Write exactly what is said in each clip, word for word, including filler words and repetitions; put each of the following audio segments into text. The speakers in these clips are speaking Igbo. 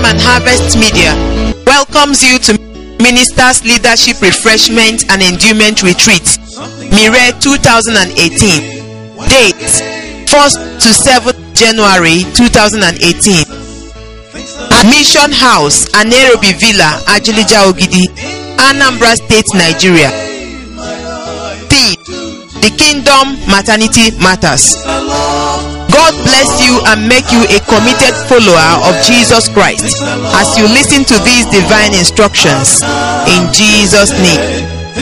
and Harvest Media welcomes you to Ministers Leadership Refreshment and Endowment Retreat, Mire twenty eighteen. Date first to seventh January twenty eighteen. Mission House, Anerobi Villa, Ajilija Ogidi, Anambra State, Nigeria. Theme: The Kingdom Maternity Matters. God bless you and make you a committed follower of Jesus Christ as you listen to these divine instructions in Jesus' name.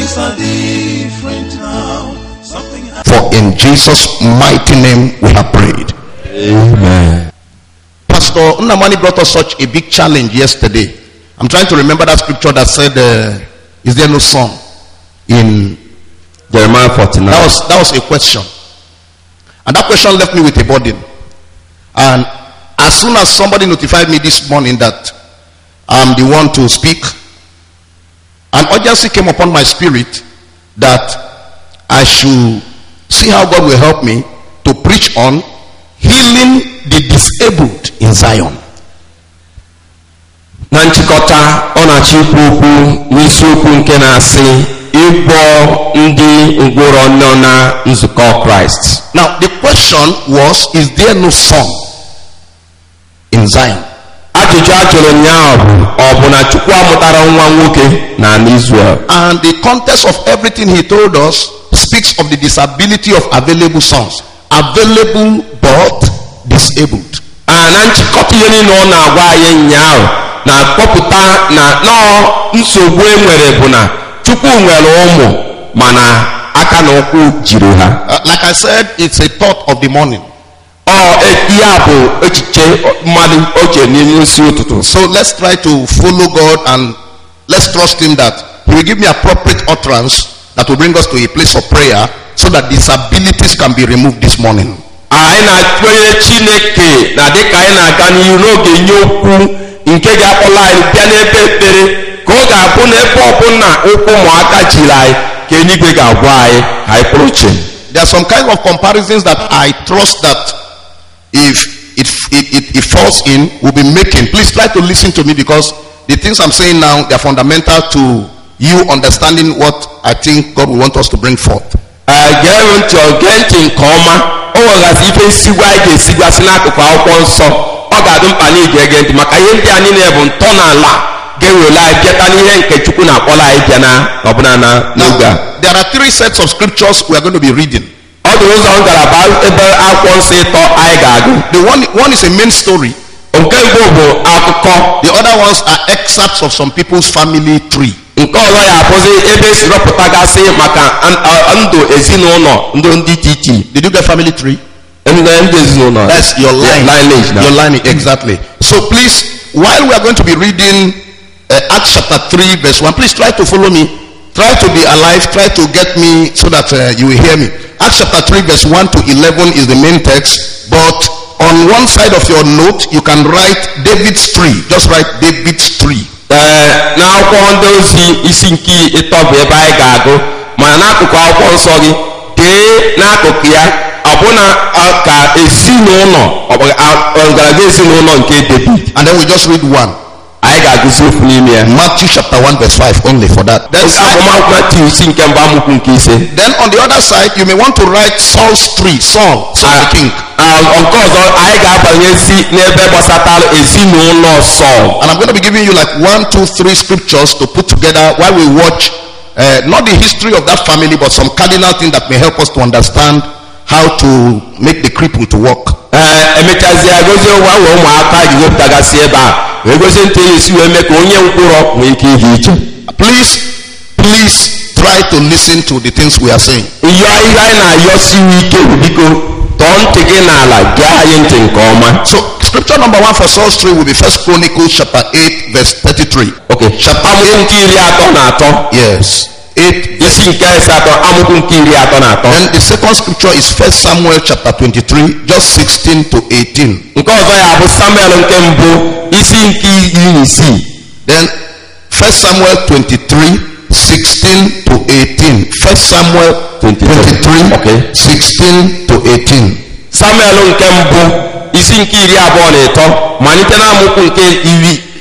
For in Jesus' mighty name we have prayed. Amen. Pastor Nnamani brought us such a big challenge yesterday. I'm trying to remember that scripture that said, uh, is there no song in Jeremiah forty-nine? That was, that was a question. And that question left me with a burden. And as soon as somebody notified me this morning that I'm the one to speak, an urgency came upon my spirit that I should see how God will help me to preach on healing the disabled in Zion. Na nchịkọta ọ na-achọ ikwu okwu n'isiokwu nke na-asị ịgwọ ndị ngwụrọ nọ na nzukọ Kraịst. Now the question was, is there no song in Zion? Ajụjụ a jụrụ ụnyaahụ bụ ọ bụ na Chukwu amụtara nwa nwoke na Israel. And the context of everything he told us speaks of the disability of available songs. Available but disabled. Na nchịkọta ihe niile ọ na-agwa anyị ụnyaahụ na-akpọpụta na nọọ nsogbu e nwere bụ na Chukwu nwere ụmụ mana aka na ụkwụ jiri ha. Like I said, it's a thought of the morning. Ọ ihe bụ echiche mmadụ oche n'ime isi ụtụtụ. So let's try to follow God and let's trust him that he will give me appropriate utterance that will bring us to a place of prayer so that disabilities can be removed this morning. Anyị na-akpere Chineke na dịka anyị na-aga n'ihu n'oge nye okwu nke ga-akpọla anyị bịa n'ebe ekpere ka ọ ga-abụ n'ebe ọbụla ụkwụ ụmụaka jiri anyị ka eluigwe ga-agwa anyị ka anyị pụrụ iche. There are some kind of comparisons that I trust that if it, it, it, it falls in, we'll be making. Please try to listen to me because the things I'm saying now, they are fundamental to you understanding what I think God will want us to bring forth. Gee ntị gee ntị nke ọma. O nwegasị ife nsigwa anyị ga-esigwasị n'akụkụ akwụkwọ nsọ. Ọ ga-adị mkpa na ige ege ntị maka ihe ndị a niile bụ ntọala ga-ewere anyị bịata n'ihe nke Chukwu na-akpọla anyị bịa na ọbụna na n'oge a. There are three sets of scriptures we are going to be reading. Ọ dị ụzọ ngalaba ebe akwụkwọ nsọ ịtọ anyị ga-agụ. The one, one is a main story. Nke mbụ bụ akụkọ. The other ones are excerpts of some people's family tree. Nke ọzọ ya abụzi ebe esi rọpụtagasị maka ndụ ezinụlọ ndị ndị iche iche. Did you get family tree? Ndị ezinụlọ. That's your line. Lineage now. Your line, exactly. So please, while we are going to be reading uh, Acts chapter three verse one, please try to follow me. Try to be alive. Try to get me so that uh, you will hear me. Acts chapter three verse one to eleven is the main text, but on one side of your note you can write David's tree. Just write David's tree. N'akwụkwọ ndị ozi isi nke ịtọ bụ ebe anyị ga-agụ mana n'akụkụ akwụkwọ nsọ gị dee n'akụkụ ya ọbụna ka ezinụlọ ọgaranya ezinụlọ nke David. And then we just read one. Anyị ga-agụzi okwu n'ime ya. Matthew chapter one verse five only for that. Then Matthew isi nke mbụ amaokwu nke ise. Then on the other side you may want to write Saul's tree. Saul, Saul the king. Nke ọzọ anyị ga-abanyezi n'ebe gbasatara ezinụlọ Saul. And I'm going to be giving you like one, two, three scriptures to put together while we watch uh, not the history of that family but some cardinal things that may help us to understand how to make the cripple to walk. Emechazi agozi ụwa ụmụaka ji wepụtagasị ebe a wee gosi ntị esi wee mee ka onye mkpụrụ nwee ike ihe iche. Please, please try to listen to the things we are saying. Iyo ihe anyị na-ayọsiwe ike biko tọọ ntị gị n'ala gee anyị ntị nke ọma. So scripture number one for Saul's tree will be First Chronicles chapter eight verse thirty-three. Okay. Chapter amaokwu nke iri atọ na atọ. Yes. Eight. Isi nke asatọ amaokwu nke iri atọ na atọ. Then the second scripture is First Samuel chapter twenty-three, just sixteen to eighteen. Nke ọzọ ya bụ Samuel nke mbụ isi nke iri na isii. Then First Samuel twenty-three, sixteen to eighteen. First Samuel twenty-three, okay, sixteen to eighteen. Samuel nke mbụ isi nke iri abụọ na ịtọ malite na amaokwu nke iri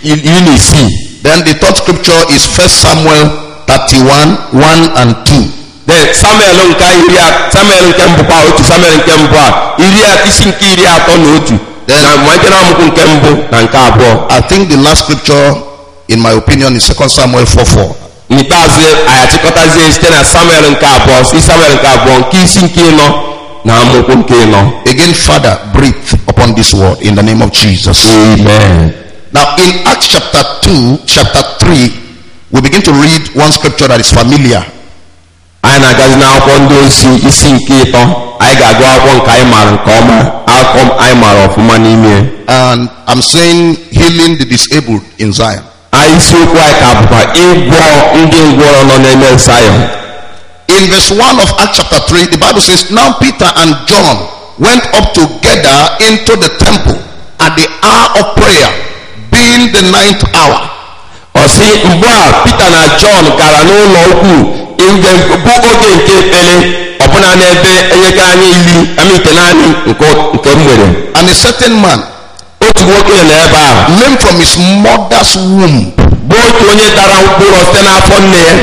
iri na isii. Then the third scripture is First Samuel thirty-one, one and two. Then Samuel nke iri a Samuel nke mbụ kwa otu Samuel nke mbụ a iri a isi nke iri atọ na otu. Na mwaje na amụkwu nke mbụ na nke abụọ. I think the last scripture in my opinion is Second Samuel four four. N'ikpeazụ ayachịkọtazie site na Samuel nke abụọ si Samuel nke abụọ nke isi nke ịnọ na amụkwu nke ịnọ. Again, Father, breathe upon this word in the name of Jesus. Amen. Now in Acts chapter two, chapter three, we begin to read one scripture that is familiar. Anyị na-agazi n'akwụkwọ ndị ozi isi nke ịtọ. Anyị ga-agụ akwụkwọ nke anyị maara nke ọma, akwụkwọ anyị maara ọfụma n'ime. And I'm saying healing the disabled in Zion. Anyị isiokwu anyị ka bụkwa ịgwọ ndị ngwọrọ nọ n'ime Zion. In verse one of Acts chapter three, the Bible says, now Peter and John went up together into the temple at the hour of prayer, being the ninth hour. Ọ sị mgbe a Peter na John gara n'ụlọ ukwu mgbe bụ oge nke ekpere ọbụna n'ebe enyeka anyị iri amite naanị nke mgbede. And a certain man, otu nwoke na ebe a, lame from his mother's womb, bụ otu onye dara mkpụrụ site n'afọ nne ya,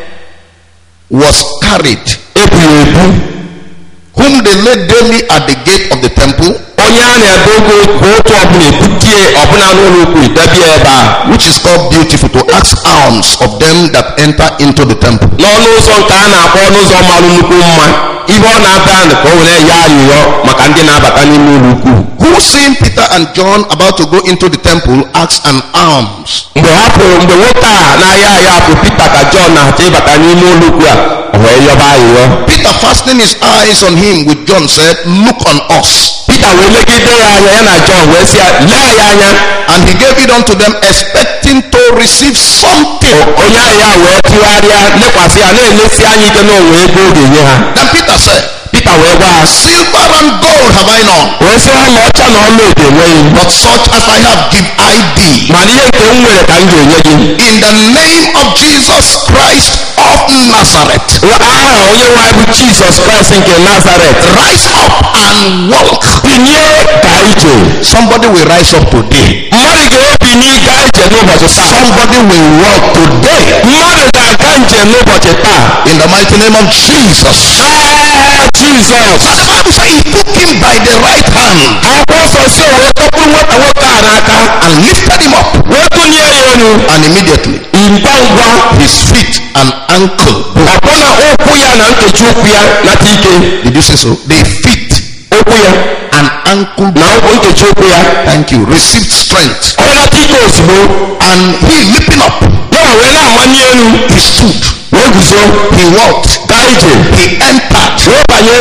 was carried, ebughị ebu, whom they laid daily at the gate of the temple, onye a na-ebe ogo otu ọbụla ebutie ọbụna n'ụlọ ukwu debie ebe a, which is called Beautiful, to ask alms of them that enter into the temple. n'ọnụ ụzọ nke a na-akpọ ọnụ ụzọ mara nnukwu mma. Ihe ọ na-aba ka o were ya arịrịọ maka ndị na-abata n'ime ụlọ ukwu. Who, seeing Peter and John about to go into the temple, asked an alms. Mgbe ha pụrụ mgbe nwoke a na-aya aya afọ Peter ka John na-achọ ịbata n'ime ụlọ ukwu a, o wee yọba arịrịọ. Peter, fastening his eyes on him with John, said, look on us. Peter wee legide ya anya ya na John wee sị ya lee ya anya. And he gave it unto them, expecting to receive something. Onye ahụ ya wee tụgharịa lekwasị ya na-elesi anya ike na onwe ego ọ ga-enye ha. Then Peter said, Peter wee gwa ha, silver and gold have I none, wee sị ha na ọcha na ọlaedo enweghị, but such as I have give I thee. mana ihe nke m nwere ka m ga-enye gị. In the name of Jesus Christ of Nazareth, aha onye nwe anyị bụ Jizọs Kraịst nke Nazaret, rise up and walk. binye gaa ije. Somebody will rise up today. Mmadụ ga-ebinye gaa ije n'ụbọchị taa. Somebody will walk today. Mmadụ ga-aga njem n'ụbọchị taa. In the mighty name of Jesus. Ah, Jesus. But the Bible says he took him by the right hand Akwụkwọ nsọ si o wee tọpụrụ nwata nwoke a n'aka and lifted him up. wee tụlie ya elu. And immediately Ngwa ngwa his feet and ankle broke. ọbụna ụkwụ ya na nkechi ụkwụ ya nata ike. Did you say so? The feet Ụkwụ ya and ankle na ụkwụ nkechi ụkwụ ya thank you received strength. ọ nata ike ozugbo. And he leaping up, Ya wee na-amanye elu he stood, wee guzo he walked, gaa ije he entered, wee banye.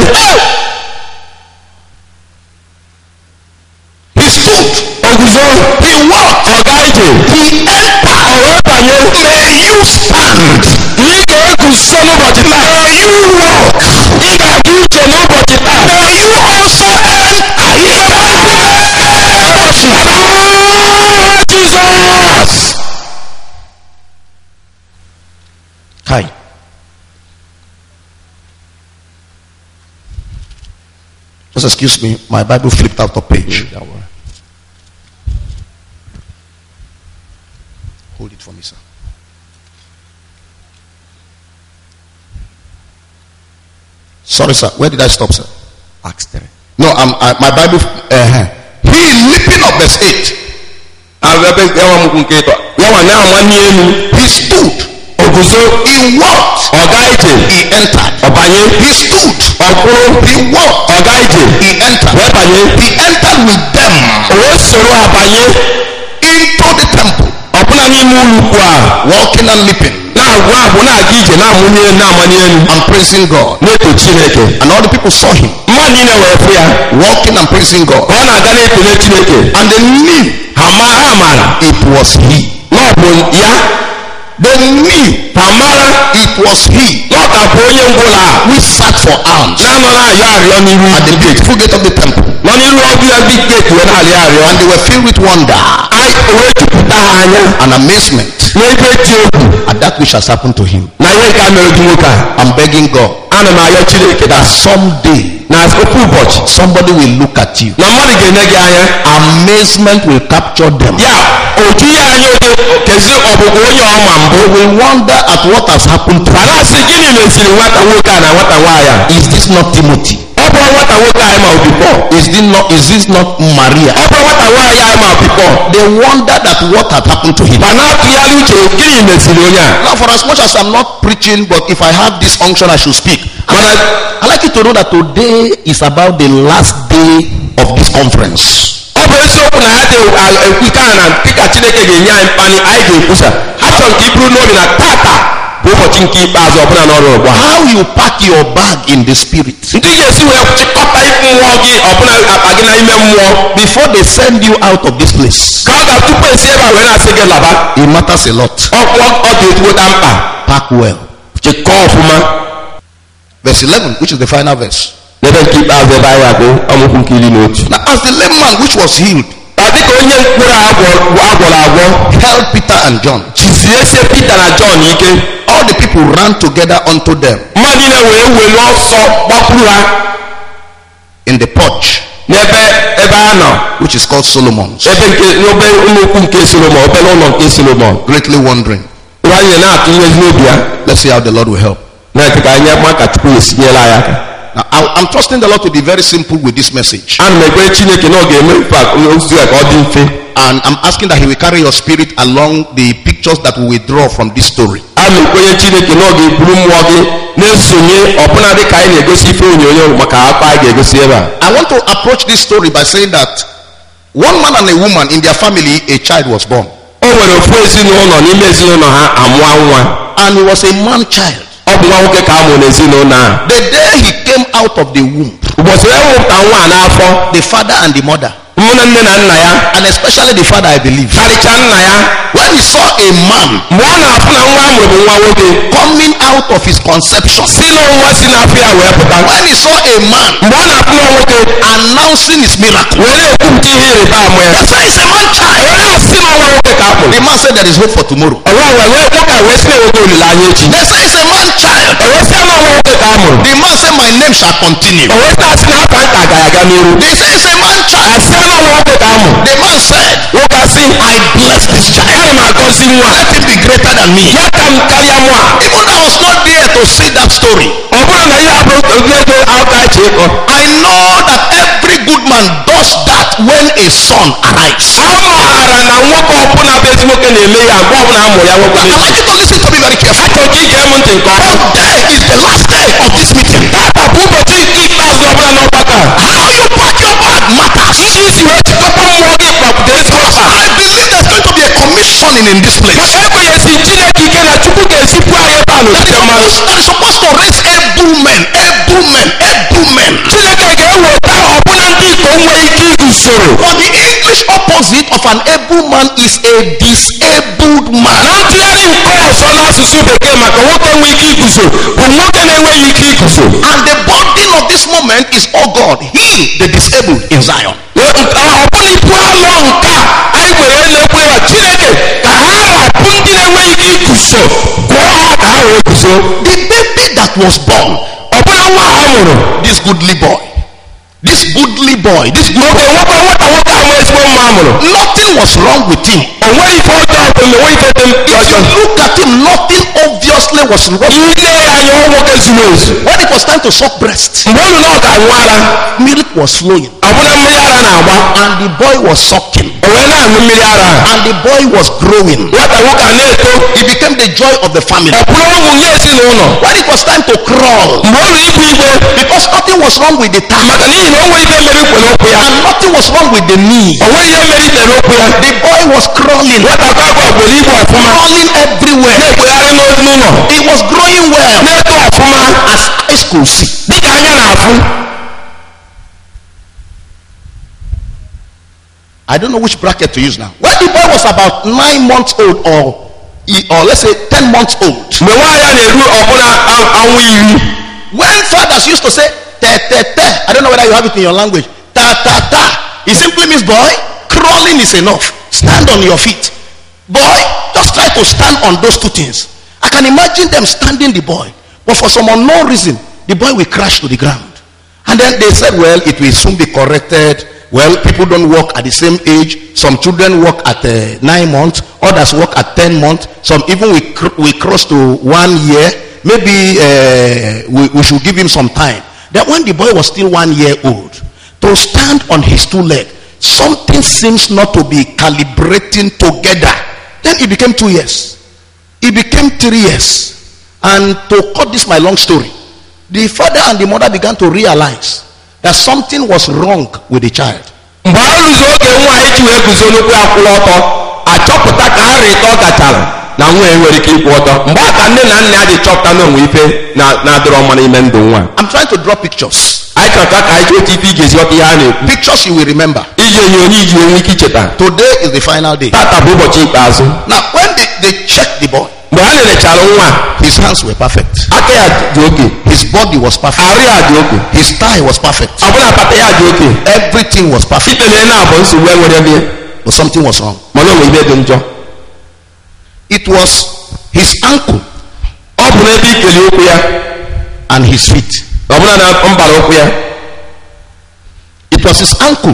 he stood, O guzo he walked, ọ gaa ije he entered. o wee banye. May you stand, Ị ga-eguzo n'ụbọchị taa. may you walk, Ị ga-aga ije n'ụbọchị taa. may you also enter. Jesus. Hi. Just excuse me, my Bible flipped out the page. Hold it for me, sir. Sorry, sir. Where did I stop, sir? Acts three. No, I'm, I, my Bible. Uh, he leaping up, verse eight. Abebe yawa mkwu nke ịtọ. Yawa na-amanye elu. He stood. O guzo. He walked. Ọ gaa ije. He entered. Ọ banye. He stood. Ọ kwụrụ. He walked. Ọ gaa ije. He entered. Wee banye. He entered with them O wee soro ha banye into the temple, ọbụna n'ime ụlọ ukwu a. walking and leaping Na-agwụ agwụ na-aga ije na-amụnye elu na-amanye elu. and praising God. Na-eto Chineke. And all the people saw him Mmadụ niile wee fụ ya. walking and praising God. Ka ọ na-aga na-ekele Chineke. And they knew Ha ma ha mara it was he. na ọ bụ ya. They knew Ha mara it was he na ọ ka bụ onye ngwụla a. who sat for alms Na-anọ na-arịọ arịọ n'iru at the beautiful gate of the temple. nọ n'iru ọbụ ya big gate wee na-arịọ arịọ. And they were filled with wonder Anyị wee jupụta ha anya and amazement n'ebe dị egwu at that which has happened to him. na ihe nke a mere gị nwoke a. I'm begging God Ana m arịọ Chineke that na someday na ofu ụbọchị somebody will look at you. na mmadụ ga-enye gị anya. Amazement will capture them. Ya oju ya anya oge kezi ọbụgwụ onye ọma mbụ. They will wonder at what has happened to ma na-asị gịnị mesiri nwata nwoke a na nwata nwaanyị a. Is this not Timothy? ọ bụ nwata nwoke anyị ma obikọ. Is this not is this not Maria? ọ bụ nwata nwaanyị anyị ma obikọ. They wonder that what had happened to him. ma na-atụgharị uche gịnị mesiri onye a. Now, for as much as I'm not preaching, but if I have this unction, I should speak. mana I'd like you to know that today is about the last day of this conference. ọ bụ eziokwu na ya dị ekwuka na dịka Chineke ga-enye anyị mkpali anyị ga-ekwusa. achọrọ nke iburu n'obi na tata bụ ụbọchị nke ikpeazụ ọbụla n'ọrụ ụgbọ. How you pack your bag in the spirit ndị ga-esi wee chịkọta mmụọ gị ọbụla akpa gị n'ime mmụọ before they send you out of this place. ka ọ ga tupu esi ebe a wee na-asị gị laba. It matters a lot. ọ dị ezigbote mkpa. Pack well. chịkọọ ọfụma. Verse eleven, which is the final verse. n'ebe nke ikpeazụ ebe anyị agụ ọmụkwụ nke iri na otu. Now, as the lame man which was healed dịka onye mkpụrụ agwọrọ agwọ held Peter and John, chizie sie Peter na John ike, all the people ran together unto them mmadụ niile wee were ọsọ gbapụrụ ha in the porch n'ebe ebe a nọ, which is called Solomon's, ebe nke n'obe ụlọukwu nke Solomon, obere ụlọ nke Solomon. greatly wondering. nwanyị na-atụ ihe n'obi ya. Let's see how the Lord will help. na-eke ka anyị maka Chukwu esi nyere anyị aka. Now, I- I'm trusting the Lord to be very simple with this message, ana m ekpere Chineke na ọ ga-eme ozi ya ka ọ dị mfe. and I'm asking that He will carry your spirit along the pictures that we will draw from this story. ana m ekwenye Chineke na ọ ga-eburu mmụọ gị na-esonye ọbụna dị ka anyị na-egosi ife onyonyo maka akpa anyị ga-egosi ebe a. I want to approach this story by saying that one man and a woman in their family, a child was born, o nwere ofu ezinụlọ n'ime ezinụlọ ha amụọ nwa. and he was a man child. ọ bụ nwa nwoke ka a mụrụ n'ezinụlọ a. The day he came out of the womb, ụbọchị e wepụta nwa a n'afọ, the father and the mother, mụ na nne na nna ya, and especially the father, I believe, karịcha nna ya, when he saw a man mgbe ọ na-afụ na nwa a mụrụ bụ nwa nwoke coming out of his conception, si n'ọnwa si n'afọ ya wee pụta, when he saw a man mgbe ọ na-afụ nwa nwoke announcing his miracle, wee na-ekwupụta ihe ịrịba ama ya, he said, "It's a man child." wee na-asị na nwa nwoke ka a mụrụ. The man said, "There is hope for tomorrow." ọwa wee wee nwoke a wee sị na-enweta olileanya echi. They say, "It's a man child." o wee sị na nwa nwoke ka a mụrụ. The man said, "My name shall continue." o wee sị asị na afa nka ga-aga n'iru. They say, "It's a man child." asị na nwa nwoke ka a mụrụ. The man said, nwoke asị, "I bless this child. ana m agọzi nwa Let him be greater than me." ya ka m karịa nwa. Even though I was not there to see that story, ọ bụrụ na ihe abụrụ ego aka echi ịkọ, I know that every good man does that when a son arrives. a maara na nwoke ọbụla bụ ezi nwoke na-eme ya mgbe ọbụla a mụrụ ya nwoke. I like you to listen to me very carefully. achọrọ ka ige m ntị nke ọma. Today is the last day of this meeting. tata bụ ụbọchị nke ikpeazụ ọbụla n'ọgbakọ a. How you pack your bag matters. isi isi wee chịkọta mmụọ gị kpapụta ezigbo mkpa. I believe there's going to be a commissioning in this place. maka ekwenyesi Chineke ike na Chukwu ga-esipụ anyị ebe a That n'ogige is mmadụ. supposed, that is supposed to raise able men, able men, able men. Chineke ga-eweta ọbụna ndị ikom nwee ike iguzoro. For the English opposite of an able man is a disabled man. na ntụgharị nke ọzọ n'asụsụ bekee maka nwoke nwee ike iguzo bụ nwoke na-enweghị ike iguzo. And the burden of this moment is, oh God, heal the disabled in Zion. ọbụla ibu alọ nke a anyị nwere na-ekwe ya Chineke ka ha rapụ ndị na-enweghị ike iguzo gwọọ ha ka ha wee guzo. The baby that was born, ọbụla nwa ha mụrụ, this goodly boy, this goodly boy, this good nwoke nwoke nwata nwoke ahụ ezigbo mma a mụrụ, nothing was wrong with him. o nweghị ife ọjọọ bụ na onweghị ife dị If you ọjọọ. look at him, nothing obviously was wrong. ile ya anya ọ nwoke zuru ezu. When it was time to suck breast, mgbe olu na ọ ga-aṅụ ara, milk was flowing, ọbụla mmiri ara na-agba, and the boy was sucking, o wee na-aṅụ mmiri ara, and the boy was growing. nwata nwoke a na-eto, He became the joy of the family. ọ bụrụ ọṅụ nye ezinụlọ. When it was time to crawl, mgbe olu ibu igwe, because nothing was wrong with the thigh, maka n'ihi na o nwere ife mere ikwe n'okwu ya, and nothing was wrong with the knee, o nwere ihe mere ikpe n'okwu ya, the boy was crawling, nwata gbagọ ogbere igwe ọfụma, crawling everywhere. na-ekpegharị n'ụlọ, He was growing well, na-eto ọfụma as eyes could see. dịka anya na-afụ. I don't know which bracket to use now. When the boy was about nine months old, or he- or let's say ten months old, mgbe nwaanyị a na-eru ọbụla anwụ iri, when fathers used to say te te te, I don't know whether you have it in your language, ta ta ta, it simply means, boy, crawling is enough. Stand on your feet. Boy, just try to stand on those two things. I can imagine them standing the boy, but for some unknown reason, the boy will crash to the ground. And then they said, well, it will soon be corrected. well, people don't work at the same age. Some children work at uh, nine months, others work at ten months. Some even we cr- we cross to one year. Maybe uh, we, we should give him some time. Then when the boy was still one year old, to stand on his two legs, something seems not to be calibrating together. Then it became two years. It became three years. And to cut this my long story, the father and the mother began to realize that something was wrong with the child. I'm trying to draw pictures. Pictures you will remember. Today is the final day. Now when they, they checked the boy, his hands were perfect, his body was perfect, his tie was perfect, everything was perfect, but something was wrong. It was his ankle and his feet. It was his ankle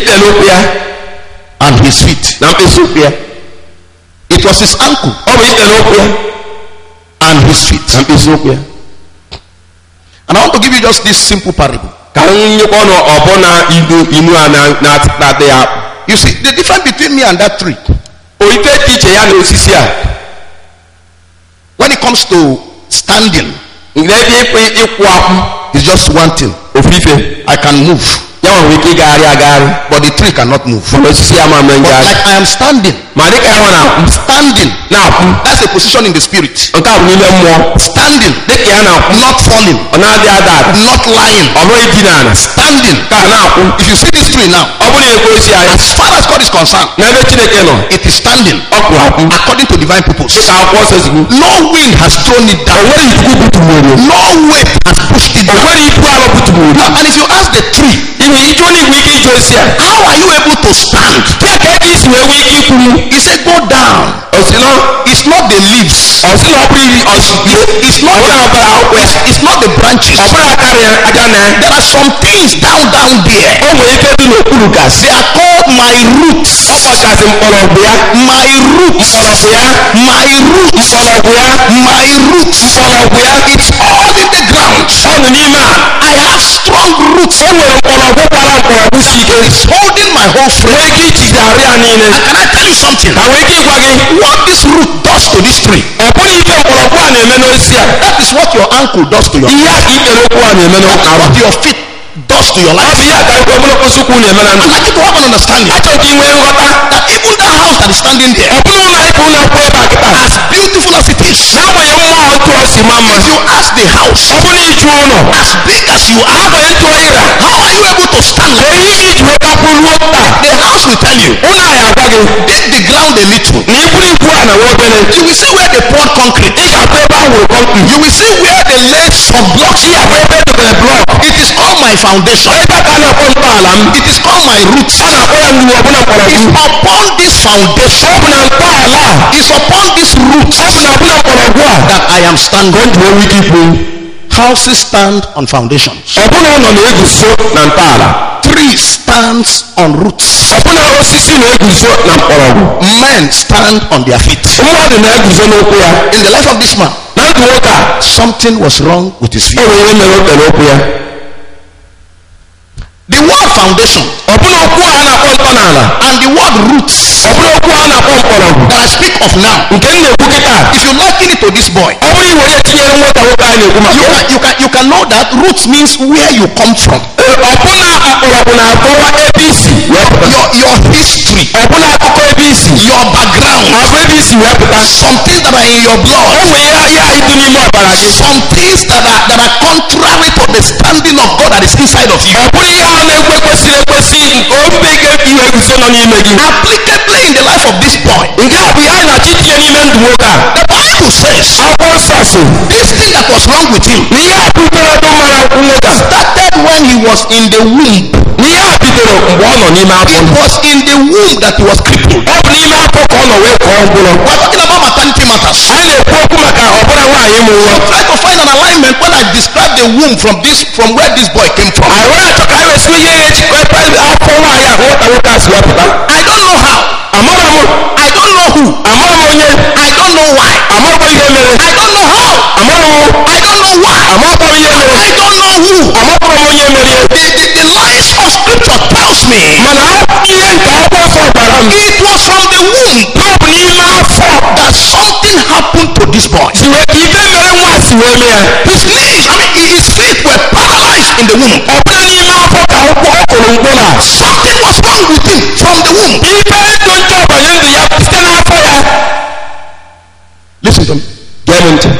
and his feet. It was his ankle and his feet. And I want to give you just this simple parable. You see, the difference between me and that tree, when it comes to standing, it's just one thing. I can move, but the tree cannot move. But like I am standing, standing, that's a position in the spirit. Standing, not falling, not lying, standing. If you see this tree now, as far as God is concerned, it is standing according to divine purpose. No wind has thrown it down, no weight has pushed it down. And if you ask the tree, how are you able to stand? He said, go down. It's not the leaves, it's not it's not the branches. There are some things down down there. They are called my roots. My roots. My roots. My roots. It's all in the ground. I have strong roots. It's holding my whole frame. And can I tell you something? What this root does to this tree, that is what your ankle does to your life. What your feet does to your life. I'd like you to have an understanding that even that house that is standing there, as beautiful as it is, if you ask the house, as big as you are, how are you able to stand like this? The house will tell you, dig the ground a little, you will see where they poured concrete, you will see where they laid some blocks. It is all my foundation, it is called my roots. It's upon this foundation, it's upon this roots that I am standing. Houses stand on foundations, trees stands on roots, men stand on their feet. In the life of this man, something was wrong with his feet. The word foundation and the word roots that I speak of now, if you liken it to this boy, you can, you can, you can know that roots means where you come from. Your, your history, your background, some things that are in your blood, some things that are, that are contrary to the standing of God that is inside of you. Applicably in the life of this boy, the Bible says this thing that was wrong with him started when he was in the womb. It was in the womb that he was crippled. We're talking about maternity matters. So try to find an alignment when I describe the womb from this, from where this boy came from. nwata nwoke a si wepụta. I don't know how. Amara m. I don't know who. Amara m onye. I don't know why. Amara ihe mere. I don't know how. Amara m. I don't know why. Amara ihe mere. I don't know who. Amara m onye mere. The, the, the lines of scripture tells me. Mana ihe nke akwụkwọ nsọ gwara m. It was from the womb. Ọ bụ n'ime afọ. That something happened to this boy. Si wee ife mere nwa si wee mee. His knees, I mean his feet were paralyzed in the womb. Ọ bụla n'ime afọ ka akwụkwọ ọ kụrụ mkpụrụ a. Something was wrong with him from the womb. Ife ego nke ọbanye ndụ ya site n'afọ ya. Listen to me. Gee m ntị.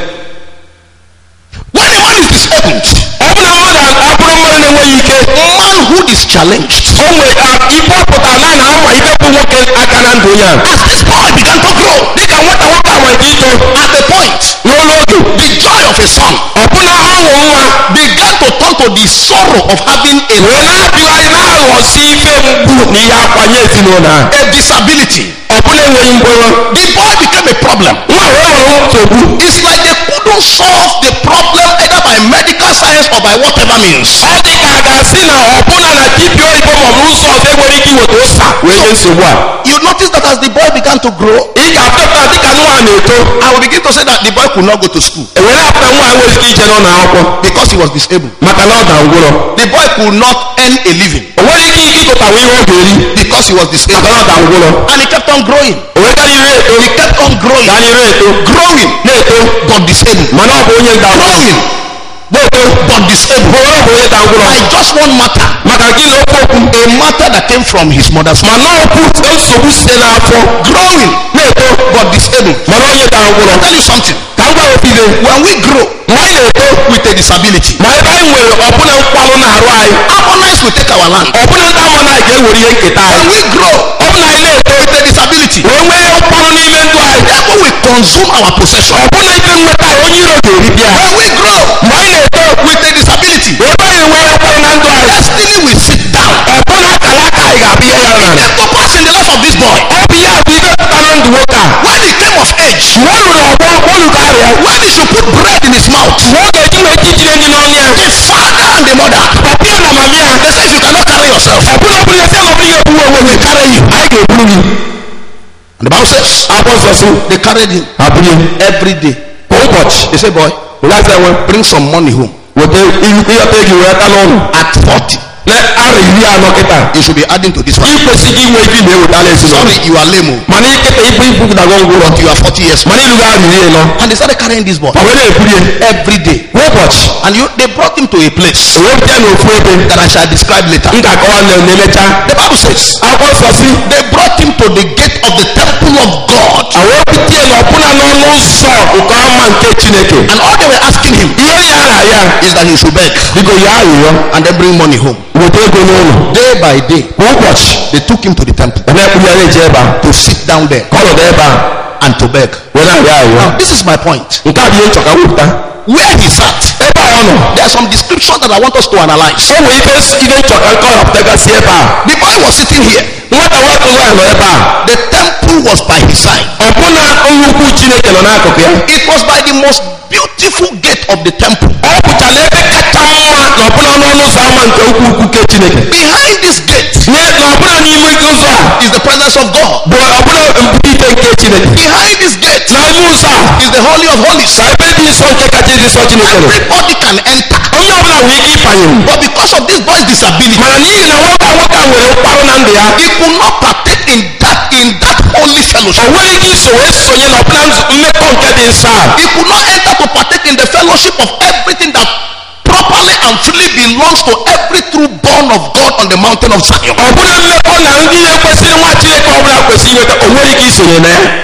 When a man is disabled, Ọ bụ na mmadụ abụrụ mmadụ na-enweghị ike. manhood is challenged. O nwere ife ọpụta na na-anwa ife bụ nwoke aka na ndụ ya. As this boy began to grow, Dịka nwata nwoke a nwere ito. at the point, N'ụlọ oge. the joy of a son Ọbụna ọṅụ nwa. began to turn to the sorrow of having a, Wee na-abịghị na-aghọsi ife mgbu na ihe akwanye ezinụlọ ahụ. a disability. Ọbụna enweghị mgbọrọ. The boy became a problem. Nwa wee nwere nsogbu. It's like they couldn't solve the problem either by medical science or by whatever means. Ọ dị ka a ga-asị na ọbụna na dibịa oyibo maọbụ ụzọ ọzọ enwere ike iweta ụsa wee nye nsogbu a. You notice that as the boy began to grow, Ị ga-apụta dịka nwa na-eto. I will begin to say that the boy could not go to school Ewere apụta nwa enweghị ike ije n'ụlọ akwụkwọ because he was disabled. maka na ọ da ngwụrọ. The boy could not earn a living O nwere ike ịgụtawa ihe ọ ga-eri because he was maka disabled. na ọ da ngwụrọ. And he kept on growing. O wee gaa n'ihu eto. He kept on growing. Gaa n'ihu eto. Growing, Na-eto. but disabled. Mana ọ bụ onye da ngwụrọ. Growing, Na-eto. but disabled. Ọ bụ onye da ngwụrọ. By just one matter, Maka gị na okwu okwu. a matter that came from his mother's mouth. Mana okwu nsogbu site n'afọ. Growing, Na-eto. but disabled. Mana onye da ngwụrọ. I'll tell you something. Ka m gwa obi gị. When we grow Mgbe anyị na-eto with a disability, ma ebe anyị nwere ọbụna nkwarụ na-arụ anyị. Ammonites will take our land. Ọbụna ndị ama na anyị ga-ewere ihe nketa When anyị. we grow Ọbụna anyị na-eto with a disability, wee nwee nkwarụ n'ime ndụ anyị. therefore we consume our possession. Ọbụna ife nweta anyị onye iro ga-eri bịa. When we grow Mgbe anyị na-eto with a disability, ebe anyị nwee nkwarụ na ndụ anyị. destiny will sit down. Ọbụna akara aka anyị ga-abụ ihe ya It na. came to pass in the life of this boy. Ọ bụ ya bụ ife pụta na ndụ nwoke a. When he came of age, Mgbe ọ lụrụ ọgbọ ọ lụrụ arịa. when he should put bread in his mouth, Mgbe ọ ga-eji wee jijire ndị n'ọnụ ya. the father and the mother, Papa ya na mama ya. they say if you cannot carry yourself, Ọbụna ọ bụrụ ya sị na ọ bụrụ ya ebu onwe we gị. carry you. Anyị ga-eburu gị. And the Bible says Akwụkwọ nsọ sị, they carried him abụrụ ya. every day. Kwa ụbọchị. They say, boy, Ngazi enwe. bring some money home. Weta ịghọta ego wee ta n'ụlọ. At forty, Na ara iri anọ kịta. you should be adding to this one. Ị kwesịghị inwe ego ị na-ewetala ezinụlọ. Sorry, you are lame. oh. Mana ịkịta ibu ibu na gwongwụrọ. You are forty years. Mana ịlụga ara iri ịnọ. And they started carrying this boy Ma wee na-eburu ya. every day. Kwa ụbọchị. And you, they brought him to a place O wee bịa n'ofu ebe. that I shall describe later. M ga-akọwa na na-emecha. The Bible says Akwụkwọ nsọ sị, they brought him to the gate of the temple of God. a wee bute ya n'ọbụna n'ọnụ ụzọ nke ọma nke Chineke. And all they were asking him Ihe ya ara ya. is that he should beg Biko ya arịrịọ. and then bring money home. Weta ego n'ụlọ. Day by day, Kwa ụbọchị. they took him to the temple Ọ na-ekpuru ya na-eje ebe a. to sit down there Ka ọ nọdụ ebe a. and to beg. Wee na-arịọ arịrịọ. Now, this is my point. Nke a bụ ihe nchọka wepụta. Where he sat, Ebe a ọ nọ. there are some descriptions that I want us to analyze. O nwere ife ihe nchọka nke ọ họpụtagasị ebe a. The boy was sitting here. Nwata nwoke nwaanyị nọ ebe a. The temple was by his side. Ọbụna onye ukwu Chineke nọ n'akụkụ ya. It was by the most beautiful gate of the temple. Ọ pụtara ebe kacha mma na ọbụna n'ọnụ ụzọ ámá nke ukwu ukwu nke Chineke. Behind this gate Nye na ọbụna n'ime ụzọ a is the presence of God. bụ ọbụna mpụta ike nke Chineke. Behind this gate N'ime ụzọ a is the Holy of Holies. ka ebe dị nsọ nke kacha dị nsọ Chineke nọ. Everybody can enter. Onye ọbụla nwere ike ịbanye. But because of this boy's disability, Mana n'ihi na nwoke a nwoke a nwere nkwarụ na ndụ ya. he could not partake in that in that holy O fellowship. nweghị ike iso wee sonye na ọbụna nzu- mmekọ nke dị nsọ a. He could not enter to partake in the fellowship of everything that properly and freely belongs to every true born of God on the mountain of Zion. Ọbụna mmekọ na ndị ihe kwesịrị nwa Chineke ọbụla kwesịrị inweta o nweghị ike isonye na ya.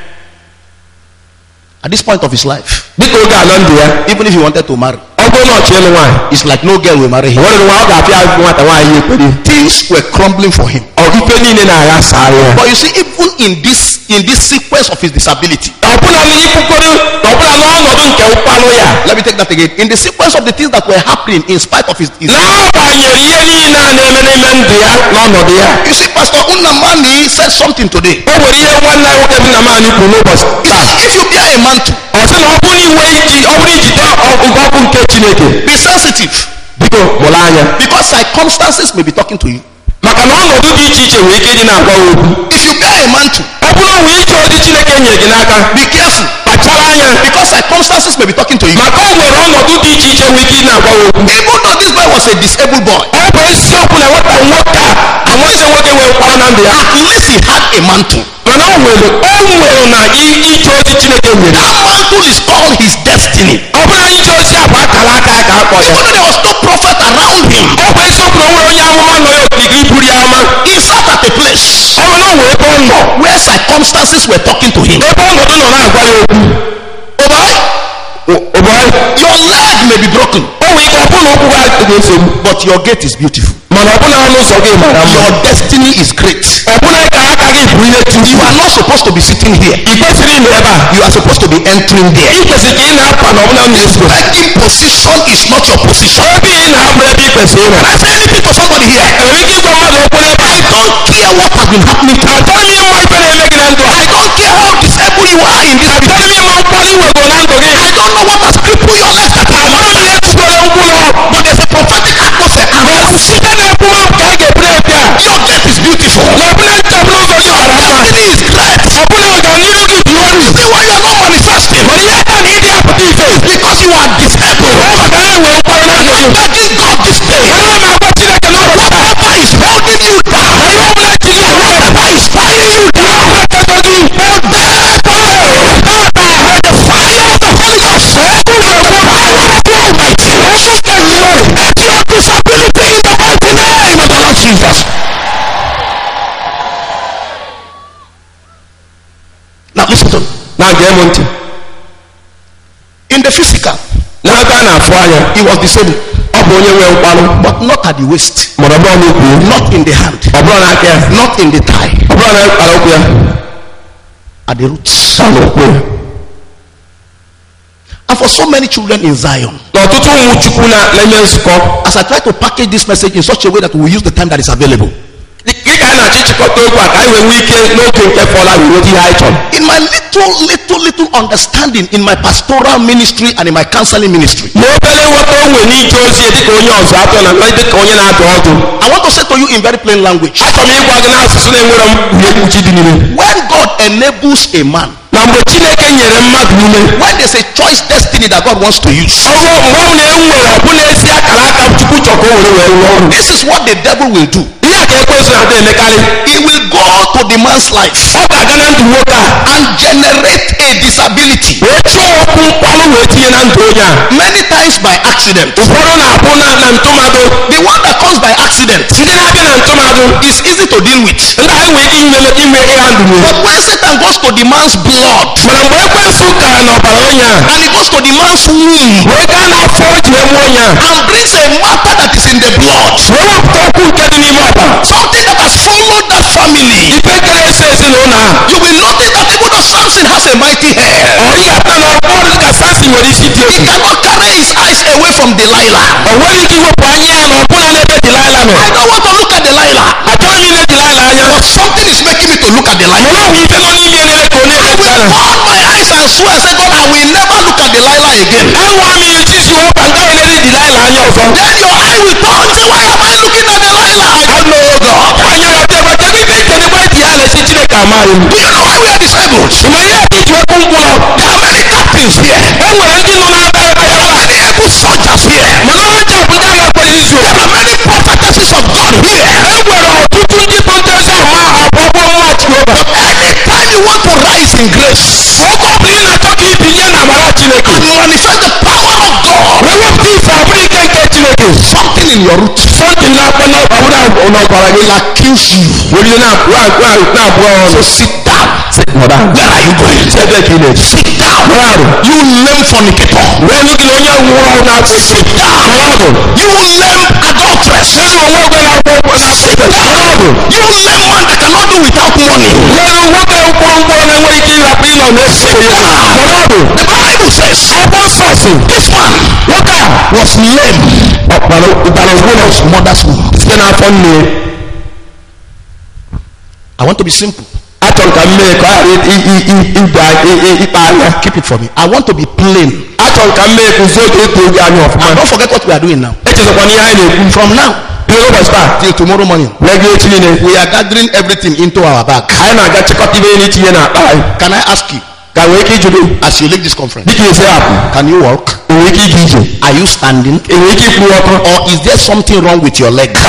At this point of his life, Dịka oge a na ndụ ya. even if he wanted to marry, Ọ bụrụ na ọ chọọ ịlụ nwaanyị. it's like no girl will marry him. O nwere nwa ọ ga-apịa nwata nwaanyị ekpere. Things were crumbling for him. Ọ ife niile na-agha saa ya. But you see, even in this in this sequence of his disability, Ọbụna n'ikwukọrọ ọbụna n'ọnọdụ nke nkwarụ ya. let me take that again. In the sequence of the things that were happening in spite of his, his N'agbanyeghị ihe niile a na-eme n'ime ndụ ya n'ọnọdụ ya. you see, Pastor Unamani said something today. O nwere ihe nwanne anyị nwoke bi na maanị kwuru n'ụbọchị He taa. said, if you bear a mantle, Ọ sị na ọ bụrụ iwe iji ọ bụrụ ijide ọgụ nke Chineke. be sensitive Biko mụrụ anya. because circumstances may be talking to you. maka na ọnọdụ dị iche iche nwere ike ịdị na-agwa okwu. If you bear a mantle, ọ bụrụ na iche ozi Chineke nyere gị n'aka, be careful. kpachara anya, Because circumstances may be talking to you. maka o nwere ọnọdụ dị iche iche nwere ike ịdị na-agwa okwu. Even though this boy was a disabled boy, ọ bụ eziokwu na nwata nwoke a anwaghị nwoke nwere mkpara na ndụ ya, at least he had a mantle. mana o nwere o nwere na iche ozi Chineke nyere. That mantle is called his destiny. ọ bụrụ na iche ozi a bụ akara aka ya ka a kpọrọ ya. Even though there was no prophet around him, ọ bụ eziokwu na o nwere onye amụma nọ ya okirikiri buru ya ama. he sat at a place ọ bụ na o nwere ebe ọ nọ, where circumstances were talking to him. ebe ọnọdụ nọ na-agwa ya okwu. Oh boy, Oh boy, your leg may be broken, o nwere ike ọ bụrụ na okwu ha dị nsogbu, but your gate is beautiful. mana ọ bụla ọnụ ụzọ gị mara mma. Your destiny is great. ọ bụla ka aka gị bụ ihe tu. You are not supposed to be sitting here. ị kwesịrị ịnọ ebe a. You are supposed to be entering there. ị kwesịrị ka ị na-apụ na ọbụla na-eso. Begging position is not your position. ebe ị na-abụ ebe ị kwesịrị ịnọ. Can I say anything to somebody here? enwere ike ịgwa mmadụ okwu n'ebe I don't care what has been happening to you. achọghị m ịma ife na-eme gị na ndụ. I don't care how disabled you are in this achọghị m ịma mkpali iwego na ndụ gị. I don't know what has crippled your legs at all. amaghị m ihe tụgoro nkwụlọ. But there's a prophetic atmosphere around. site na ekwuma ka a ga-ebere ebe a. Your gate is beautiful. na ọbụla nchọbụla ụzọ gị mara mma. Destiny is great. ọbụla ọganihu gị dị elu. See why you are not manifesting? mana ihe ka na ịdị apụta ife. Because you are disabled. ọ maka na enwere mkpọrọ na ndụ gị. I'm begging God this day. ana m agwa Chineke na ọbụla Whatever is holding you down, ihe ọbụla ji gị ahụ whatever is firing you down, akatọ gị. hold there. Let the fire of the Holy Ghost ọkụ na-ekwu power of the Almighty. Let your disability in the mighty name of the Lord Jesus. Now listen to me. na-aga m ntị. In the physical, n'aka na-afụ anya, he was disabled, ọ bụ onye nwere mkpalụ, but not at the waist, mana ọ bụrụ n'ukwu, not in the hand, ọ bụrụ n'aka ya, not in the thigh, ọ bụrụ na mkpara ụkwụ ya, at the roots. na n'ụkwụ ya. And for so many children in Zion, na ọtụtụ ụmụ Chukwu na-enye nzukọ, as I try to package this message in such a way that we will use the time that is available, gị ka a na-achọ ịchịkọta okwu a ka anyị wee nwee ike n'oge nke fọla wee nweta ihe anyị chọrọ. in my little, little, little understanding in my pastoral ministry and in my counseling ministry, na obere nghọta o nwere n'ije ozi dịka onye ọzụ atọ na dịka onye na-adụ ọdụ. I want to say to you in very plain language, achọrọ m ịgwa gị n'asụsụ na-enwere mkpughe mkpuchi dị n'ime. when God enables a man, na mgbe Chineke nyere mmadụ ume, when there's a choice destiny that God wants to use, ọ bụ mgbe ọ na-enwere ọbụla ezi akara aka Chukwu chọrọ ka o were wee rụọ ọrụ. this is what the devil will do. ihe a ka ekwensu na-adị emekarị. He will go to the man's life ọ ga-aga na ndụ nwoke a and generate a disability, wee chụọ ọkụ mkpalụ wee tinye na ndụ onye a. many times by accident. ụfọdụ na-abụ na na ntụmadụ. The one that comes by accident site na-abịa na ntụmadụ is easy to deal with. ndị anyị nwere ike ime ime ịha ndụ nwere. But when Satan goes to the man's blood mana mgbe ekwensu gara n'ọbara onye a and he goes to the man's womb wee gaa n'afọ o ji eme onye a and brings a matter that is in the blood, wee wepụta okwu nke dị n'ime ọbara, something that has followed that family, ife kere ese ezinụlọ a, you will notice that even though Samson has a mighty hair, ọ ị ga-ata na ọkpọrụ dịka Samson nwere isi dị he egwu. cannot carry his eyes away from Delilah. o nweghị ike iwepụ anya ya na ọbụla n'ebe Delilah nọ. I don't want to look at Delilah, achọghị m ile Delilah anya, but something is making me to look at mana Delilah. ọ bụ ife nọ n'ime elele ka onye I na-ebe will Delilah. turn my eyes and swear, say, God, I will never look at Delilah again. enwe m iyi chisi ụka nke elele Delilah anya ọzọ. Then your eye will turn, say, why am I looking at Delilah? I don't know, God. anya ya tebe kedu ife nkedebe ji ya na-esi Chineke amaghị m. Do you know why we are disabled? ma ihe dị iji okwu mkpụrụ, There are many captains here. e nwere ndị nọ n'aka ebe There ya are many able soldiers here. mana ọjọọ bụ ndị agha kwere izu. There are many prophetesses of God here. e nwere ọtụtụ ndị bụ ndị ezi ama abụọ nwa Jehova. Anytime you want to rise in grace oge ọ bụla ị na-achọ ka ibinye na amara Chineke and manifest the power of God, wee wepụta ife abụrụ ike nke Chineke, something in your root something na-akpọ n'ọbara n'ọbara gị will accuse you. were na-abụọ na-abụọ ọnụ. So sit down. Nọdụ ala. Where are you going? Ebe ka ị na-eji. Sit down. Nọdụ. You lame fornicator. wee nụ gị na onye nwụrụ ọnwụ na-akpụ isi. Sit down. Nọdụ. You lame adulteress. Nọdụ onwe ogwe na-akpụ ụkwụ na-akpụ Sit isi. down. Nọdụ. You lame man that cannot do without money. Nọdụ nwoke mkpọmkpọ na-enweghị ike ịrapụ ịnọ n'efu ya. Nọdụ. The Bible says Akwụkwọ nsọ sị, this man nwoke a was lame ọkpara ụdara from ụlọ his mother's womb. site n'afọ nne. I want to be simple. Achọrọ ka m mee ka ọ ghara ịkpa anya. Keep it for me. I want to be plain. Achọrọ ka m mee ka ụzọ oge eto oge anya ọfụma. And don't forget what we are doing now. Echezọkwana ihe anyị na-ekwu. From now, till tomorrow morning. We are gathering everything into our bag. Can I ask you, as you leave this conference, can you walk? Are you standing? Or is there something wrong with your leg?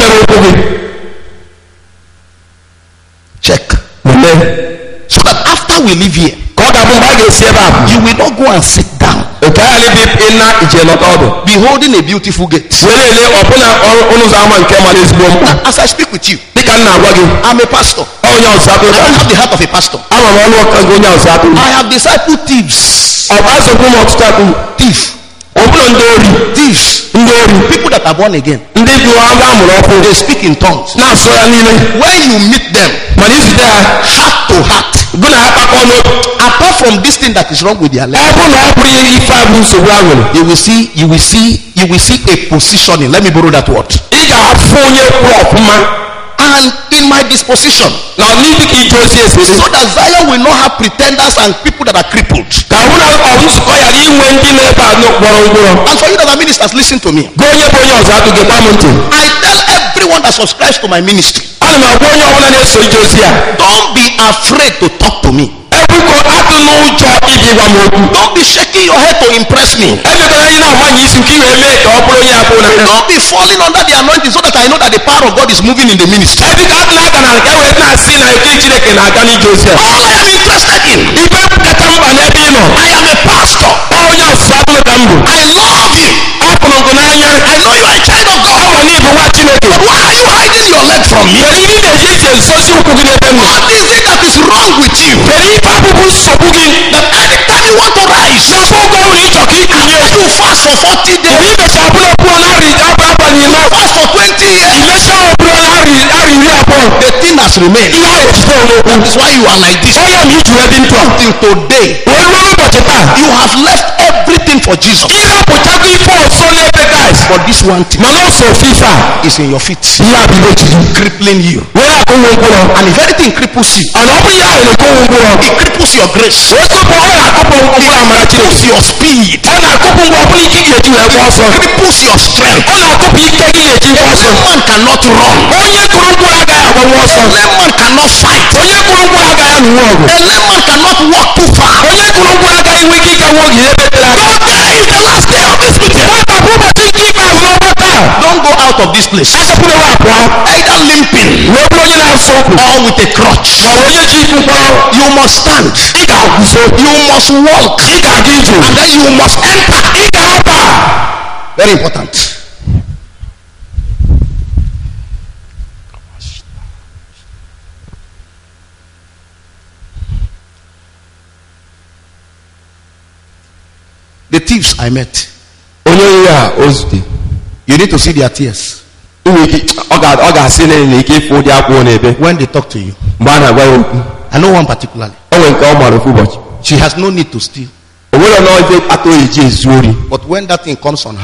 Check. So that after we leave here, you will not go and sit down be holding a beautiful gate. As I speak with you, I'm a pastor. I don't have the heart of a pastor. I have discipled thieves. Thief. Thieves. People that are born again. They speak in tongues. When you meet them, heart to heart, apart from this thing that is wrong with their life, you will see, you will see, you will see a positioning. Let me borrow that word. And in my disposition, so that Zion will not have pretenders and people that are crippled. And for you that are ministers, listen to me. I tell everyone that subscribes to my ministry, don't be afraid to talk to me. Don't be shaking your head to impress me. Don't be falling under the anointing so that I know that the power of God is moving in the ministry. All I am interested in, I am a pastor. I love you. I know you are a child of God. But why are you hiding your leg from me? What is it that is wrong with you? That anytime you want to rise, you fast for forty days, you fast for twenty years, the thing has remained. That is why you are like this. Until today, you have left everything for Jesus. But this one thing is in your feet, crippling you. And if anything cripples you, it cripples your grace, it cripples your speed, it cripples your strength. A man cannot run, a man cannot fight, a man cannot walk too far. Today is the last day of this meeting. Don't go out of this place either limping or with a crutch. You must stand, you must walk, and then you must enter. Very important. The thieves I met, you need to see their tears when they talk to you. I know one particularly. She has no need to steal, but when that thing comes on her,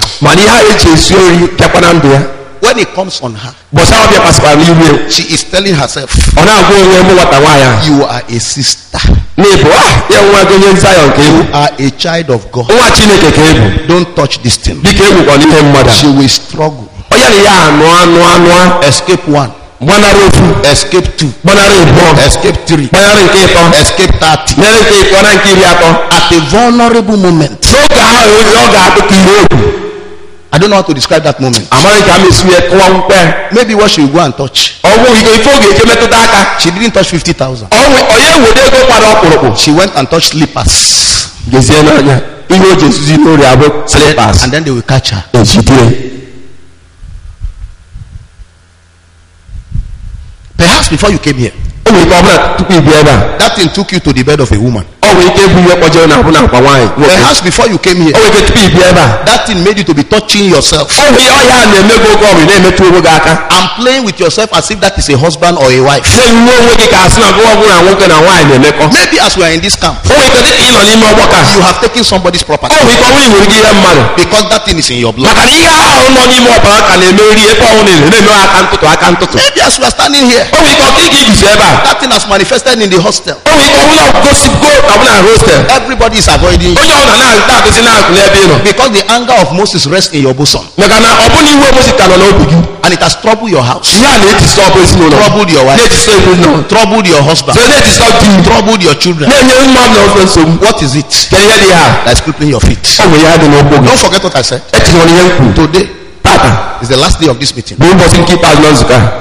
when it comes on her, she is telling herself, you are a sister, you are a child of God, don't touch this thing. She will struggle. Escape one, escape two, escape three, escape thirty. At a vulnerable moment, I don't know how to describe that moment. Maybe what she will go and touch, she didn't touch fifty thousand. She went and touched slippers, and then they will catch her. Perhaps before you came here, that thing took you to the bed of a woman. Perhaps before you came here, that thing made you to be touching yourself and playing with yourself as if that is a husband or a wife. Maybe as we are in this camp, you have taken somebody's property because that thing is in your blood. Maybe as we are standing here, that thing has manifested in the hostel. ọbụna hostel. Everybody is avoiding you. Onye ọbụla na-adịzi na-akụ n'ebe ị nọ. Because the anger of Moses rests in your bosom. Maka na ọbụna iwe Moses ka nọ n'obi gị. And it has troubled your house. Ihe a na-etisọpụ ezinụlọ. Troubled your wife. Na-etisọ ezinụlọ. Troubled your husband. So na-etisọ di. Troubled your children. Na-enye nwa m na ofe nsogbu. What is it? Kedu ihe dị ha? That's crippling your feet. Ọ bụ ya dị n'ụkwụ gị. Don't forget what I said. Etinyere ihe m kwuru. Today Tata is the last day of this meeting. bụ ụbọchị nke ikpeazụ na nzukọ a.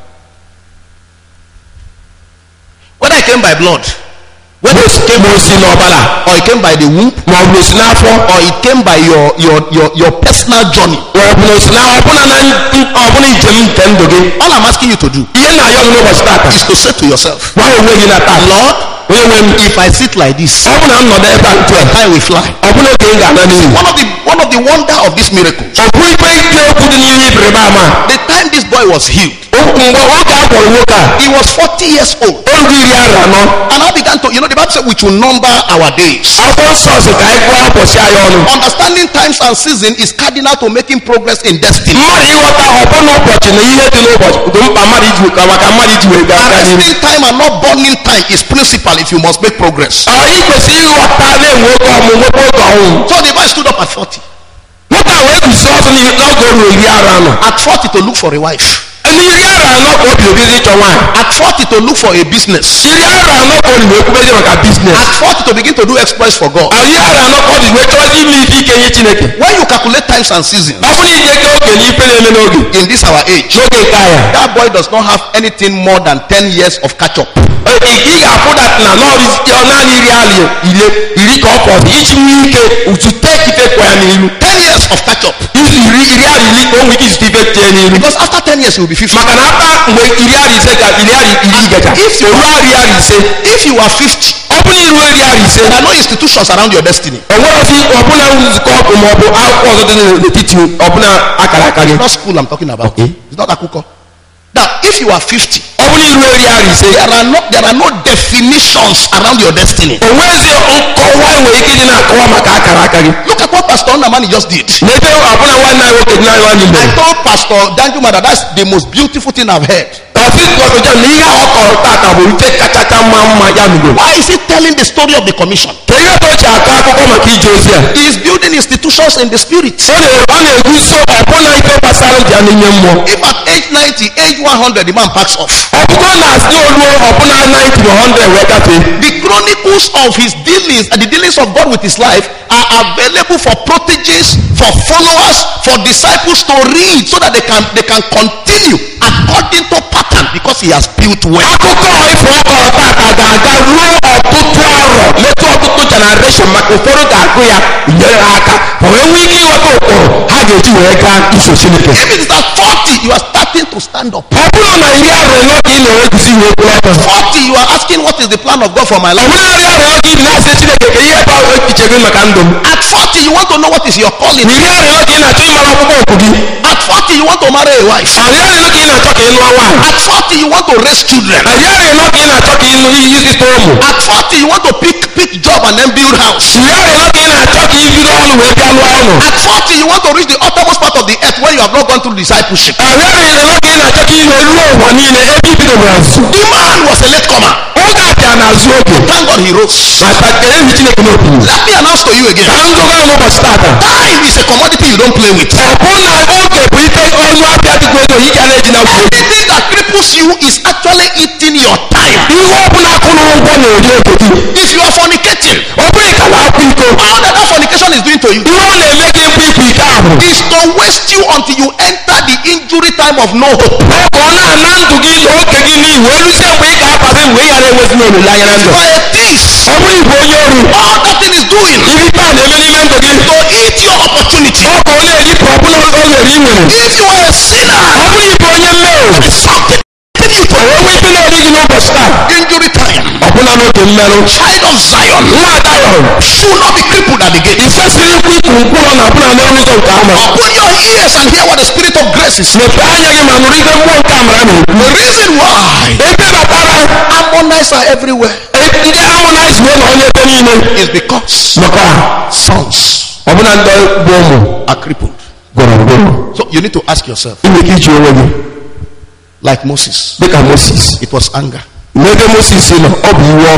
Whether I came by blood, whether it came by osi n'ọbara, or it came by the womb, ma ọ bụ osi n'afọ, or it came by your your your your personal journey, ma ọ bụ osi na ọbụna na ọbụna njem nke ndụ gị. all I'm asking you to do ihe na-ayọ gị n'ụbọchị tata is to say to yourself, gwa onwe gị na taa, Lord, onye nwe m, if I sit like this, ọ bụ na m nọdụ ebe a ntụ a, time will fly. ọbụna oge m ga-ana n'ihu. One of the one of the wonder of this miracle, ọ bụ ikpe ike okwu dị n'ihe ịbịrịba ama. the time this boy was healed, mgbe oge a gwọrọ nwoke a, he was forty years old. o ruru iri arọ anọ. And I began to, you know, the Bible said we should number our days. Akwụkwọ nsọ sị ka anyị gụọ ụbọchị anyị ọnụ. Understanding times and season is cardinal to making progress in destiny. Mmadụ ịghọta ọbụna ụbọchị na ihe dị n'ụbọchị dị mkpa mmadụ iji ka maka mmadụ iji wee gaa aka n'ihu. Arresting time and not burning time is principal if you must make progress. Ọ ị kwesịrị ịghọta na-enwe oge ọmụmụ nwekwa oge ọnwụ. So the boy stood up at forty. Nwoke a wee guzo ọsọ n'oge o ruo iri arọ anọ. At forty to look for a wife. N'iri arọ anọ ka o bidoro bido ịchọ nwaanyị. At forty to look for a business. Iri arọ anọ ka o wee kwubezi maka biznes. At forty to begin to do exploits for God. Iri arọ anọ ka ọ dị wee chọzi ime ife ike nye Chineke. When you calculate times and seasons, Ọ bụrụ ije ke oge n'ife na-eme n'oge. in this our age, N'oge nke anya. that boy does not have anything more than ten years of catch up. Ị ga-afụ dat na ọ naanị iri alị ire iri ka ọ fọdụ iji nwee ike zute ife kwa ya n'ilu. ten years of catch up. Izu iri iri alị iri ka o nwee ike izute ife tie n'ilu. Because after ten years he will be fifty. Maka na ata mgbe iri alị ise ga iri alị iri gacha. If you Ruo iri alị ise. If you are fifty, Ọ bụrụ iruo iri alị ise. there are no institutions around your destiny. O nwere ozi ọbụla nzukọ ọkụ ma ọ bụ akwụkwọ ọzọ dị n'etiti ọbụla akara aka gị. It's not school I'm talking about. Okay. It's not Akuko. Now, if you are fifty, Ọ bụrụ iruo iri alị ise. there are no there are no definitions around your destiny. O nwezi nkọwa enwere ike ịdị na-akọwa maka akara aka gị. Look at what Pastor Nnamani just did. N'ebe ọbụla nwanne anyị nwoke dị na nwanne I mere. told Pastor Danjuma that that's the most beautiful thing I've heard. Ọtụtụ ọjọọ na ihe ọ kọrọ tata bụ nke kachacha mma mma ya nugo. Why is he telling the story of the commission? Ka ihe o ji akọ akụkọ maka ije ozi a. He is building institutions in the spirit. Ọ na- ọ na-eguzo ọbụna ife gbasara dị ya n'ime mmụọ. If at age ninety, age one hundred, the man packs off. Ọbụgo na-asị oluo ọbụna ninety to one hundred wee gafee. The chronicles of his dealings and the dealings of God with his life are available for proteges, for followers, for disciples to read so that they can they can continue according to pattern because he has built well. Akụkọ ifo ọ kọrọ tata ga-aga ruo ọtụtụ arọ metụ ọtụtụ generation maka ụfọdụ ga-agụ ya nyere ha aka ma wee nwee ike ịghọta ụkpụrụ ha ga-eji wee gaa iso Chineke. If it is at forty, you are starting to stand up. Ọ bụrụ na iri arọ ịnọ ka ị na-eguzi ihe okwu ọtọ. forty, you are asking what is the plan of God for my Ọ life. bụrụ na iri arọ ịnọ ka ị na-asị Chineke ka ihe ebe ahụ echiche gị maka ndụ m. At forty, you want to know what is your calling. Iri arọ ịnọ ka ị na-achọ ịmara ọkpụkpọ oku gị. At forty, you want to marry a wife. Iri arọ ịnọ ka ị na-achọ ka ị lụọ nwaanyị. At forty, you want to raise children. Iri arọ ịnọ ka ị na-achọ ka ị lụ iyi ịtọ ụmụ. At forty, you want to pick pick job and then build house. Iri arọ ịnọ ka ị na-achọ ka ị bido ọrụ wee bịa lụọ ọrụ. At forty, you want to reach the uttermost part of the earth when you have not gone through discipleship. Iri arọ ịnọ ka ị na-achọ ka ị na-eruo ụwa niile ebe ibido nwere nso. The man was a latecomer. Oge a bịa n'azụ oge. Thank God he rose. Maka kele ndị Chineke n'okwu. Let me announce to you Ka again. m gụga n'ụbọchị tata. Time is a commodity you don't play with. Ọ bụ na oge bụ ife ọnụ ahịa dịkwa ego ị ga na-eji na kwuo. Anything that cripples you is actually eating your time. Ihe ọbụla akụrụ ụgwọ na-eri oge gị. If you are fornicating, Ọ bụghị ka na-akwa iko. all that, that fornication is doing to you Ihe ọ na-eme gị mkpa ikwu ike ahụ. is to waste you until you enter the injury time of no hope. Ọ ka ọ na-ana ndụ gị na oge gị n'ihi wee rụzie mgbe ị ga-abazi mgbe ị ghara enwezi n'olileanya na If ndụ. you are a thief, Ọ bụrụ ịbụ onye oru. all that thing is doing Ihe ikpe a na-eme n'ime ndụ gị. to eat your opportunity. Ọ ka ọ na-eripụ ọbụla ohere ị nwere. If you are a sinner, Ọ bụrụ ịbụ onye mmehie. there is something in you to O nwee ikpe na-eri gị n'ụbọchị taa. injury time. Ọbụla n'oge mmerụ. Child of Zion Nwa ada yọrọ. should not be crippled at the gate. I kwesịrị ikwu ikwu mkpụrụ na ọbụla n'ọnụ ụzọ nke ama. Open your ears and hear what the Spirit of grace is saying. Mepee anya gị ma nụrụ ihe mmụọ nke amara na-ekwu. The reason why Ebe batara Ammonites are everywhere ndị Ammonites wee nọ onye ebe niile. is because Maka sons ọbụna ndị bụ ụmụ are crippled. gwọrọgwọrọ. So you need to ask yourself, Inwe ike iji onwe gị like Moses, dịka Moses. it was anger. N'ebe Moses nọ ọ bụ iwe ọkụ.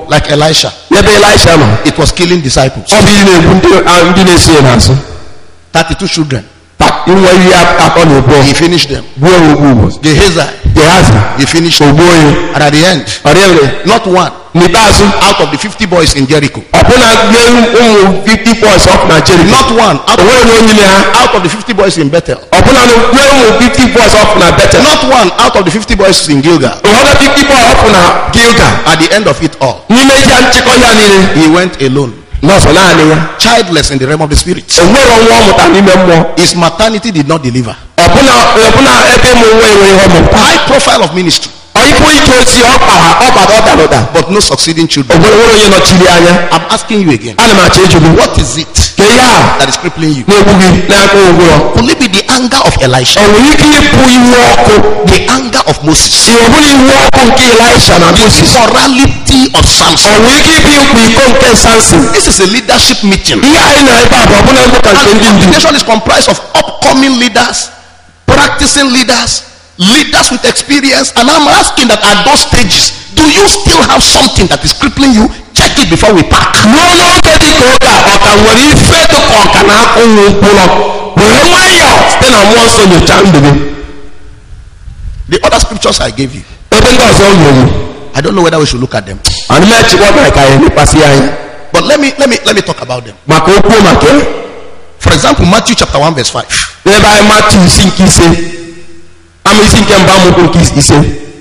like Elisha. ebe Elisha nọ It was killing disciples. ọ bụ ihe na-egbu ndị a- ndị na-eso ya n'azụ thirty-two children. Ta- inwe iri atọ na abụọ He finished them. gbuo ya ogbu ụbọchị Gehazi, Gehazi he finished them. ogbuo ya And at the end, ọrịa not one n'ikpeazụ out of the fifty boys in Jericho. ọbụna nye ụmụ fifty boys ọkụ na Jericho Not one out o of, nweghị onye n'ime ha out of the fifty boys in Bethel. ọbụna nye ụmụ fifty boys ọkụ na Bethel Not one out of the fifty boys in Gilgal. ụfọdụ fifty boys ọkụ na Gilgal At the end of it all, n'ime ihe nchịkọ ya niile he went alone, nọọsụ naanị ya childless in the realm of the spirit. o nwere nwa ọ mụtara n'ime mmụọ His maternity did not deliver. ọbụna ọbụna ebe ịmụ nwa enweghị ihe ọmụmụ High profile of ministry, ọyịpụ ike ozi ọ kpara ọ gbara ọ dara ụda but no succeeding o children. nwere nwere onye nọchiri anya I'm asking you again, ana m achọ ịjụ gị what is it ka ihe a that is crippling you? na-egbu gị n'aka ụgwọ Could it be the anger of Elisha, o nwere ike ịbụ iwe ọkụ the anger of Moses, ọ bụrụ iwe ọkụ nke Elisha na the Moses immorality of o Samson? nwere ike ịbụ ịkwa iko nke Samson This is a leadership meeting. ihe anyị na-ebe a bụ ọbụna mkpụka nke And ndị the ndu congregation is comprised of upcoming leaders, practicing leaders, leaders with experience. And I'm asking that at those stages, do you still have something that is crippling you? Check it before we pack. ruo n'oge dị ka oge a ọ ka nwere ife dị ka ọka na-akụ nwa mkpụrụ were nwayọọ site na mmụọ nsọ nyochaa ndụ gị The other scriptures I gave you, ebe ndị ọzọ nyere I don't know whether we should look at them. anyị na-echekwa ka ka anyị lekwasị anya But let me let me let me talk about them. maka okwu maka ya. For example, Matthew chapter one, verse five. n'ebe anyị Matiu isi nke ise ama isi nke mbụ amaokwu nke ise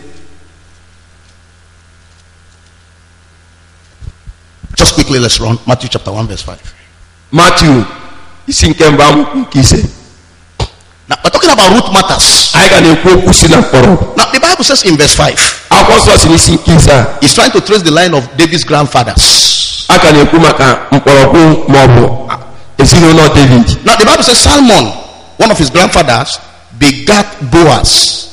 Just quickly, let's run. Matthew chapter one, verse five. Matiu isi nke mbụ amaokwu nke ise Now we're talking about root matters. anyị ga na-ekwu okwu si na mkpọrọgwụ. Now the Bible says in verse five, akwụkwọ nsọ si n'isi nke ise a it's trying to trace the line of David's grandfathers. a ka na-ekwu maka mkpọrọgwụ ma ọ bụ ezinụlọ David. Now the Bible says Salmon, one of his grandfathers, begat Boaz.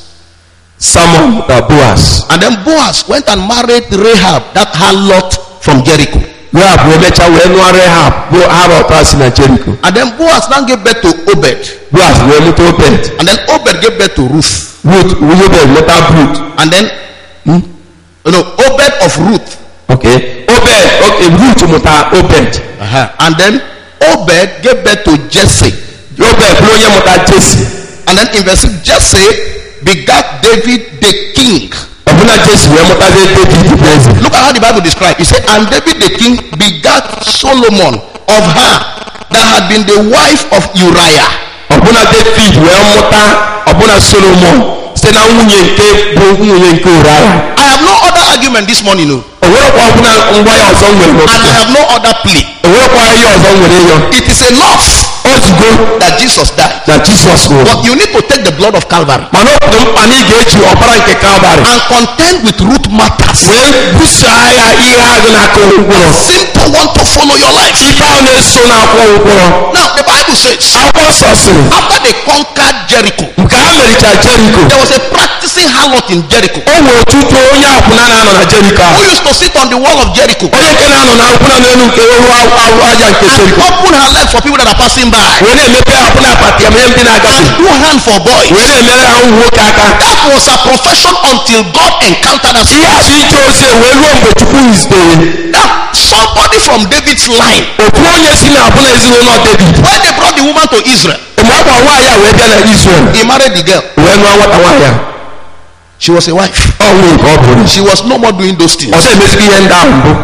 Salmon na Boaz And then Boaz went and married Rahab, that harlot from Jericho. Rahab wee mechaa wee nụọ Rahab bụ harlot si na Jericho. And then Boaz now gave birth to Obed. Boaz wee mụta Obed. And then Obed gave birth to Ruth. Ruth wee Obed mụta Ruth. And then, hmm? no, Obed of Ruth. Okay. Obed okay Ruth mụta Obed. Uh-huh. And then Obed gave birth to Jesse. Obed bụrụ onye mụta Jesse. And then in verse six, Jesse begat David the king. ọbụna Jesse wee mụtazie David bụ eze. Look at how the Bible describes. It said, and David the king begat Solomon of her that had been the wife of Uriah. ọbụna David wee mụta ọbụna Solomon site na nwunye nke bụ nwunye nke Uriah. I have no other argument this morning, no. o nwerekwa ọbụna ngwa ya ọzọ nwere And I n'otuto. have no other plea. o nwerekwa ihe ọzọ nwere ịyọ. It is enough ozugbo that Jesus died. na Jizọs nwụrụ. But you need to take the blood of Calvary mana ọ dị mkpa na ị ga-eji ọbara nke Kalvarị and contend with root matters. wee buso agha ihe agụ na-akụ mkpụrụ. Simple want to follow your life. ife ahụ na-eso na-akwụ mkpụrụ. Now the Bible says, akwụkwọ nsọ sịrị after they conquered Jericho, nke ha mericha Jericho. there was a practicing harlot in Jericho o nwere ọtụtụ onye akwụna na-anọ na Jericho ahụ. who used to sit on the wall of Jericho onye nke na-anọ na akwụna n'elu nke ewu ahụ aja nke and Jericho. open her legs for people that are passing by wee na-emepe akwụna apati ya mee ndị na-agafe. and do hand for boys. wee na-emere ha nwoke aka. That was a profession until God encountered us. ihe asụ ije ozi wee ruo mgbe Chukwu zitere. Now somebody from David's line, ofu onye si na abụna ezinụlọ David. when they brought the woman to Israel, mgbe akwa nwaanyị a wee bịa na Israel he married the girl. wee nụọ nwata nwaanyị a. She was a wife. ọ nwere nke ọ bụrụ. She was no more doing those things. ọzọ emezighị ihe ndị ahụ mbụ.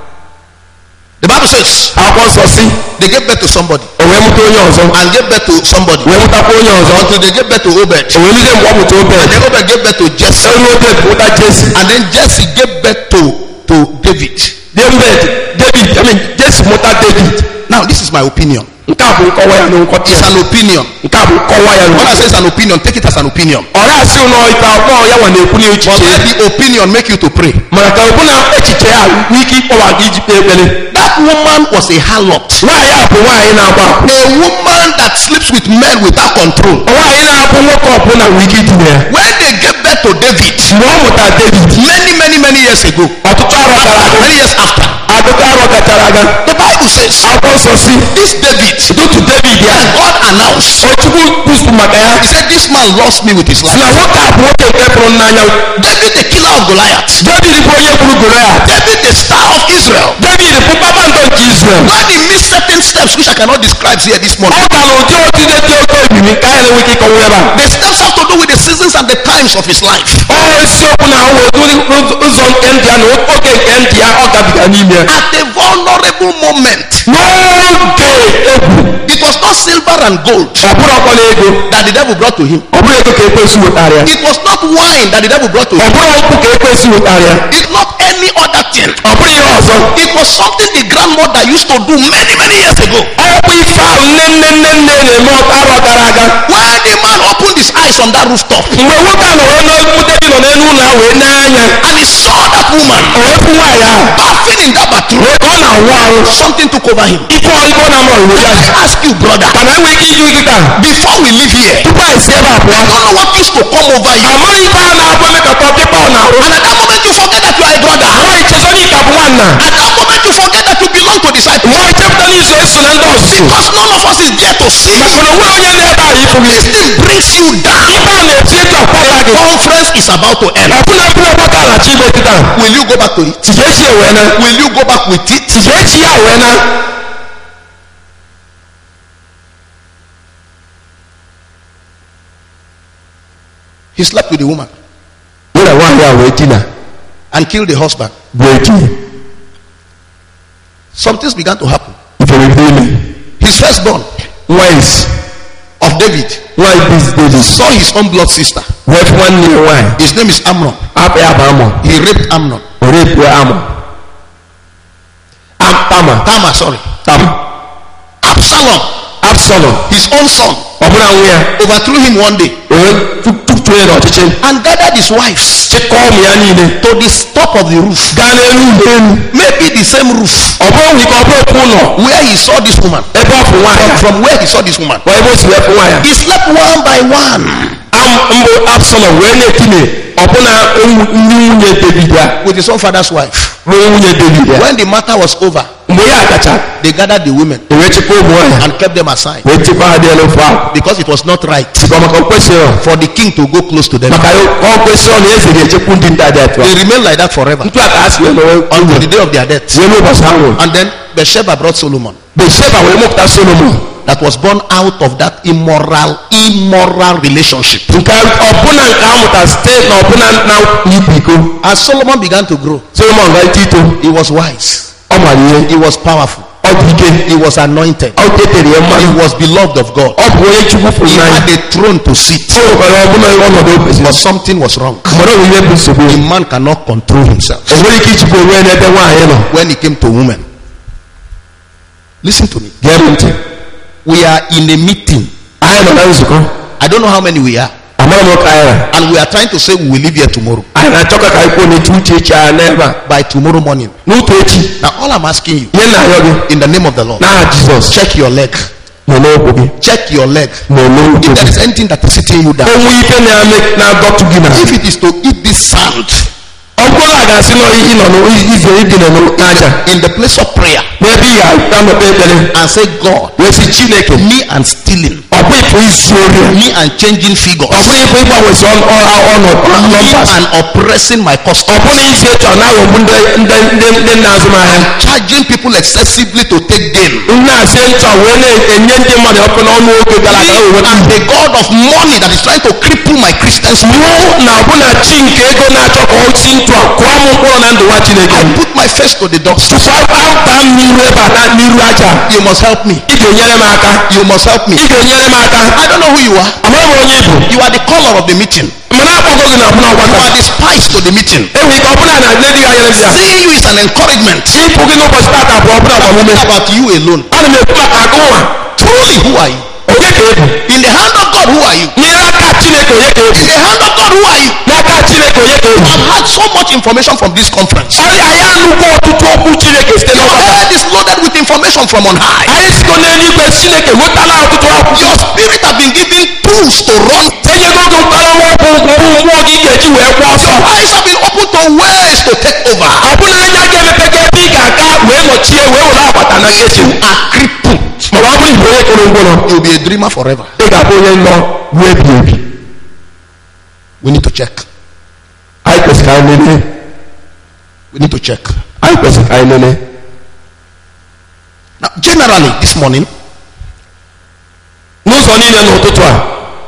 The Bible says akwụkwọ nsọ si they gave birth to somebody o wee mụta onye ọzọ and gave birth to somebody wee mụtakwa onye ọzọ until they gave birth to Obed. o wee lize mgbe ọ mụta Obed. And then Obed gave birth to Jesse. elu Obed mụta Jesse. And then Jesse gave birth to, to David. David David I mean Jesse mụta David. Now this is my opinion. nke a bụ nkọwa ya na nkọta It's ya. an opinion. nke a bụ nkọwa ya When na I say it's an opinion, take it as an opinion. ọ na-asị ụlọ ike ọkpọ ya nwa na-ekwu But n'echiche let the opinion make you to pray. mana ka ọbụna echiche ya nwee ike ịkpọwa gị iji kpee ekpere. That woman was a harlot. nwaanyị a bụ nwaanyị na-agba akwụna. A woman that sleeps with men without control. nwaanyị na-abụ nwoke ọbụla nwere ike idina ya. When they gave birth to David, mgbe ọ mụtara David many, many, many years ago, ọtụtụ arọ gara aga many years after, ọtụtụ arọ gachara aga the Bible says akwụkwọ nsọ si this David, dutu David ya God announced, Chukwu kwusu maka ya he said, this man lost me with his si life. na nwoke a bụ nwoke nke pụrụ n'anya. David, the killer of Goliath. David bụ onye gburu Goliath. David, the star of Israel. David bụ kpakpando nke Israel. When he missed certain steps which I cannot describe here this morning. Ọ gara ụdị otide dị oke omimi nke anyị na-enwe ike ịkọwa ebe a. The steps have to do with the seasons and the times of his life. Ọ isiokwu na ụzọ nke ndị ya na oge nke ndị ya ọ gabiga n'ime. At a vulnerable moment. N'oge egwu. It was not silver and gold Ọ bụrụ ọkpọla ego that the devil brought to him. ọ bụrụ ego ka ekwesị wetara ya. It was not wine that the devil brought to Ọ him. bụrụ nkwụ ka ekwesị wetara ya. It's not any other thing. Ọ bụrụ ihe ọzọ. It was something the grandmother used to do many many years ago. Ọ bụ ife ahụ nne nne nne nne na-eme arọ gara aga. When the man opened his eyes on that rooftop. Mgbe nwoke a nọrọ n'okwu David nọ n'elu ụlọ ahụ wee n'anya. And he saw that woman. O wee fụ nwaanyị ahụ. Bathing in that bathroom. Ọ na-awụ ahụ. Something took over him. Ife ọzọ na mọ iwe ya. I ask you, brother. Mana enwe ike iji gị ka. Before we leave here. Tupu anyị si ebe a pụọ. I don't know what used to come over you. Amaghị ife a na-abụ emekọta ọpịpa ọ na-arụ. And at that moment you forget that you are a brother. Nwaanyị chezọ n'ike bụ nwanna. At that moment you forget that you belong to disciples. Nwaanyị chepụta n'iso eso na ndị ọzụzụ. Because none of us is there to see. Maka na onwe onye na-ebe a ịfụ gị. This thing brings you down. Ife a na-eti etu akwara gị. Conference is about to end. Ọbụna mkpụrụ ọgbakọ ala chi ibe tita. Will you go back to it? Tije echi ewe na. Will you go back with it? Tije echi ya ewe na. He slept with the woman Were nwaanyị a wee dina. and killed the husband. Bụ echi. Some things began to happen. Ifere bido ime. His firstborn Nwaanyị of David nwaanyị bis David. saw his own blood sister. Wee fụ nwanne ya nwaanyị. His name is Amnon. Akpa ya bụ Amọn. He raped Amnon. O repu Amọn. Am Tama. Tamar, sorry. Tam. Absalom, Absalom. his own son, Ọ bụla nwa ya. overthrew him one day O wee tutuo ya n'ọchịchị. and gathered his wives Chịkọọ ụmụ ya niile. to the top of the roof. Gaa n'elu ụlọ elu. Maybe the same roof Ọ bụrụ nwike ọ bụrụ okwu ụlọ. where he saw this woman. Ebe ọ fụ nwaanyị a. From where he saw this woman. Ọ ebe o si wee fụ nwaanyị a. He slept one by one Am mbụ Absalom wee na-etine ọbụna ndị nwunye David a. with his own father's wife. Ruo nwunye David a. When the matter was over, Mgbe ya kacha. they gathered the women E wee chịkwa ụmụ nwaanyị. and kept them aside Wee chịkwa ha dị elu ofe ahụ. because it was not right Sịkwa maka o kwesịrị. for the king to go close to them. Maka ọ kwesịrị na eze ga-echekwu ndị nta dị atụ. They remained like that forever Ntụ a ka ha si wee nọrọ until the day of their death. wee n'ụbọchị ha nwụrụ. And then Bathsheba brought Solomon, Bethsheba wee mụpụta Solomon. that was born out of that immoral, immoral relationship. Nke ọbụna nke a mụtara site na ọbụna na ikwu iko. As Solomon began to grow, Solomon ga ito ito. he was wise, Ọ mara ihe. he was powerful, Ọ dị ike. he was anointed, Ọ tetere ya he mmanụ. was beloved of God. Ọ bụ onye Chukwu fụrụ He n'anya. had a throne to sit, O nwekwara ọbụna ọnọdụ o kwesịrị. but something was wrong. Mara onwe ihe bụ nsogbu. A man cannot control himself. O nwere ike ijikwa onwe ya n'ebe nwaanyị nọ. When it came to women, listen to me. Gee m ntị. We are in a meeting. Anyị nọ na nzukọ. I don't know how many we are, Amara m ka anyị ra. and we are trying to say we will leave here tomorrow. Anyị na-achọka ka anyị kwuo n'etu uche echi anyị n'ebe a. By tomorrow morning. N'ụtụ echi. Now, all I'm asking you, Ihe na-arịọ gị. in the name of the Lord, N'aha Jizọs. check your leg. Lelee ụkwụ gị. Check your leg. Lelee ụkwụ If there gị. is anything that is sitting you down, Onwe ike na-ame na-adọtụ gị na. if it is to eat this sand Ọ bụrụ na a ga-asị na ị nọ n'ize idina n'aja. in the place of prayer N'ebe ị ga-anọkpe ekpere. and say, God, Wee sị Chineke. me and stealing, Ọ bụ ịpụ izu ori. me and changing figures, Ọ bụrụ ịpụ ịgbanwesị ọnọdụ me nọmbas. and oppressing my Ọ customers, bụrụ na isi etu ọ na-aghọgbu ndị ndị ndị ndị na-azụmahịa. charging people excessively to take gain. Na-asị nchọ wee na-enye ndị mmadụ ọkụ n'ọnụ oge gara aga Me wee and the God of money that is trying to cripple my Christian spirit. mụ na ọbụna chi nke ego na-achọ ka o si ntụ a kụọ m mkpụrụ na ndụ nwa Chineke. I put my face to the dust. Tupu aba m n'iru ebe a na n'iru aja. You must help me. Ị ga-enyere m aka. You must help me. Ị ga-enyere m aka. I don't know who you are. Amaghị m onye ị bụ. You are the caller of the meeting. Mana akpọgo gị na ọbụna You ọgbakọ. are the spice to the meeting. Enwere ike ọbụna na nne dị gị anyere bịa. Seeing you is an encouragement. Ịpụ gị n'ụbọchị tata bụ ọbụna agbamume. About you alone. Ana m ekwu maka agụ nwa. Truly, who are you? Onye ka ebu? In the hand of God, who are you? N'ire aka Chineke onye ka ebu? In the hand of God, who are you? N'aka Chineke onye ka ebu? I've had so much information from this conference. Ọrịa ya anụkwa ọtụtụ okwu Chineke site Your n'ọgbakọ. head is loaded with information from on high. Anyị siko n'eluigwe Chineke wetala ọtụtụ akwụkwọ. Your spirit have been given tools to run. Enyego gị mkpara ọkụ mmụọ gị ga-eji wee gwa ọsọ. Your eyes have been opened to ways to take over. Ọ bụrụ anya ga-emepe gị ebe ị ga-aga wee nọchie wee were agbata na If nkechi. you are crippled, Ma ọ bụrụ igwe onye kụrụ ngwụrọ, you'll be a dreamer forever. ị ga-abụ onye nọ ruo ebi ebi. We need to check. Anyị kwesịrị anyị lelee. We need to check. Anyị anyị kwesịrị ka anyị lele. Now, generally this morning, n'ụzọ niile n'ụtụtụ a,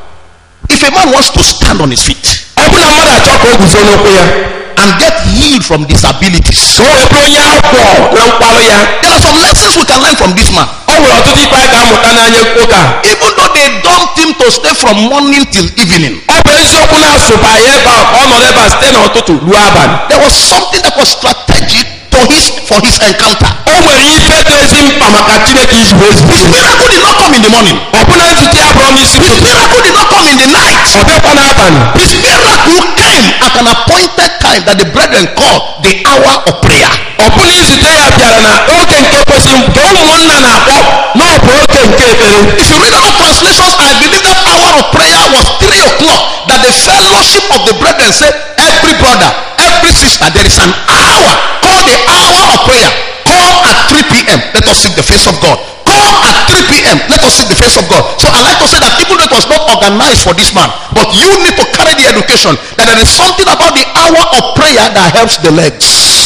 if a man wants to stand on his feet ọ bụ na mmadụ achọ ka o guzo n'ụkwụ ya and get healed from disabilities, ka o wee bụrụ onye akwọ na mkpalụ ya, there are some lessons we can learn from this man. o nwere ọtụtụ ife anyị ga-amụta n'anya nwoke a. Even though they dumped him to stay from morning till evening, ọ bụ eziokwu na-asụba ya ebe a ka ọ nọrọ ebe a site n'ụtụtụ ruo abalị. there was something that was strategic for his for his encounter. O nwere ife dị ezi mkpa maka Chineke iji wee His zute. miracle did not come in the morning. Ọ bụ na nzute ya bụrụ n'isi His ụtụtụ, miracle did not come in the night. ọ bịakwa n'abalị. His miracle came at an appointed time that the brethren call the hour of prayer. Ọ bụ na izute ya bịara na oge nke kwesịrị nke ụmụnna na-akpọ na ọ bụ oge nke ekpere. If you read other translations, I believe that hour of prayer was three o'clock. That the fellowship of the brethren said, every brother, every sister, there is an hour called the hour of prayer. Come at three p.m. Let us seek the face of God. Come at three p.m. Let us seek the face of God. So I like to say that even though it was not organized for this man, but you need to carry the education that there is something about the hour of prayer that helps the legs.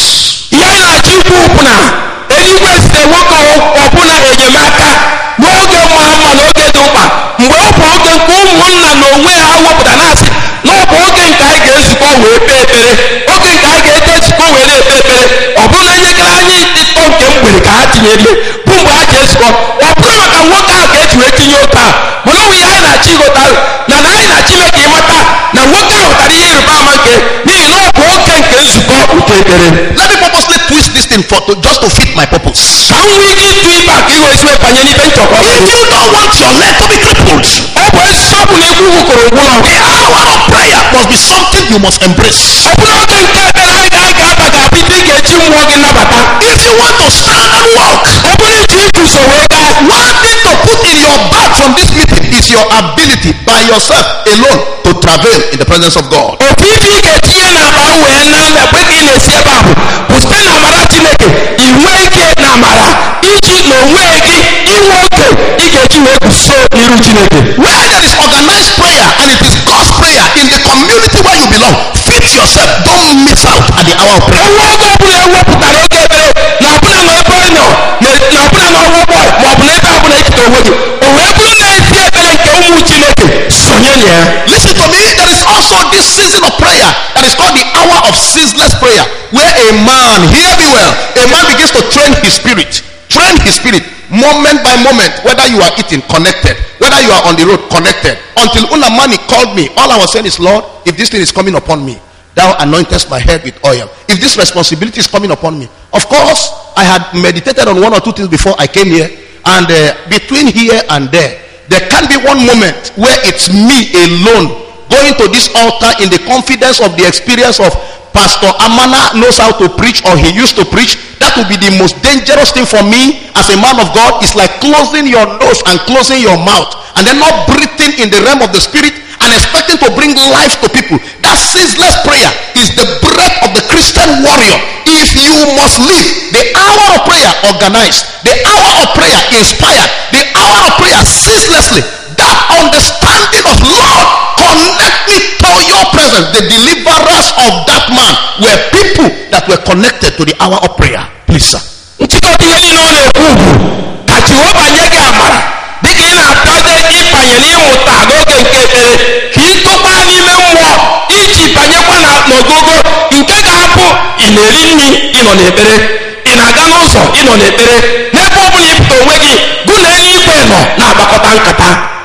Ihe anyị na-achọ ikwu bụ na eluigwe site nwoke ọbụla enyemaka n'oge mma mma na oge dị mkpa, mgbe ọ bụ oge nke ụmụnna na onwe ha wepụta na-asị na ọ bụ oge nke anyị ga-ezukọ wee kpee ekpere, oge nke anyị ga-eje ezukọ wee na-ekpe ekpere. Ọ bụrụ na enyekara anyị ịtọ nke mgbede ka ha tinyere bụ mgbe ha ji ezukọ, ọ bụrụ maka nwoke ahụ ka eji wee tinye oke a, mana ọ bụ ihe anyị na-achọ ịghọta na na anyị na-achọ ime ka ịmata na nwoke ahụ tara ihe ịrịba ama nke n'ihi na ọ bụ oge nke nzukọ nke ekpere. Let me purposely twist this thing for to, just to fit my purpose. Ka m nwee ike ịtụ ibe a ka iwe esi wee banye n'ibe nchọkọ. If you don't want your leg to be crippled, Ọ bụ eziokwu na ekwu kwuru ngwụlọ. the hour of prayer must be something you must embrace. Ọ bụrụ oge nke ekpere anyị ga- anyị ga-aba ga-abụ ite ị ga-eji mmụọ gị nabata. If you want to stand and walk, Ọ bụrụ iji iguzo wee gaa, one thing to put in your bag from this meeting is your ability by yourself alone to travail in the presence of God. ofu ife ị ga-etinye n'akpa wee na mgbe ka ị na-esi ebe a bụ bụ site na amara Chineke. I nwee ike na amara iji na onwe gị inwe oge ị ga-eji wee guzo n'iru Chineke. Where there is organized prayer and it is God's prayer in the community where you belong, fit yourself. Don't miss out at the hour of prayer. Ọnwa oge ọbụla ewepụtara oge ekpere na ọbụla na ebe ọ nọ na- na ọbụla na ọnwa bọị ma ọ bụ na ebe ọbụla ekete onwe gị, o wee bụrụ na ezi ekpere nke ụmụ Chineke sonye na ya. Listen to me, there is also this season of prayer that is called the hour of ceaseless prayer, where a man, hear me well, a man begins to train his spirit, train his spirit, moment by moment, whether you are eating, connected, whether you are on the road, connected. Until Unamani called me, all I was saying is, Lord, if this thing is coming upon me, thou anointest my head with oil. If this responsibility is coming upon me, of course, I had meditated on one or two things before I came here, and uh, between here and there, there can be one moment where it's me alone going to this altar in the confidence of the experience of Pastor Amana knows how to preach, or he used to preach. That would be the most dangerous thing for me as a man of God. It's like closing your nose and closing your mouth and then not breathing in the realm of the spirit and expecting to bring life to people. That ceaseless prayer is the breath of the Christian warrior. If you must live the hour of prayer organized, the hour of prayer inspired, the hour of prayer ceaselessly, that understanding of Lord, connect me to your presence. The deliverers of that man were people that were connected to the hour of prayer. Please, sir. Nchịkọta ihe niile ọ na-ekwu bụ ka Jehova nye gị amara dịka ị na-ataje ịbanye n'ịmụta n'oge nke ekpere, ka ị tụkwa n'ime mmụọ iji banyekwa na n'ogogo nke ga-abụ ị na-eri nri ịnọ n'ekpere, ị na-aga n'ụzọ ịnọ n'ekpere, n'ebe ọ bụla ịpụta onwe gị gụ na eluigwe nọ na-agbakọta nkata.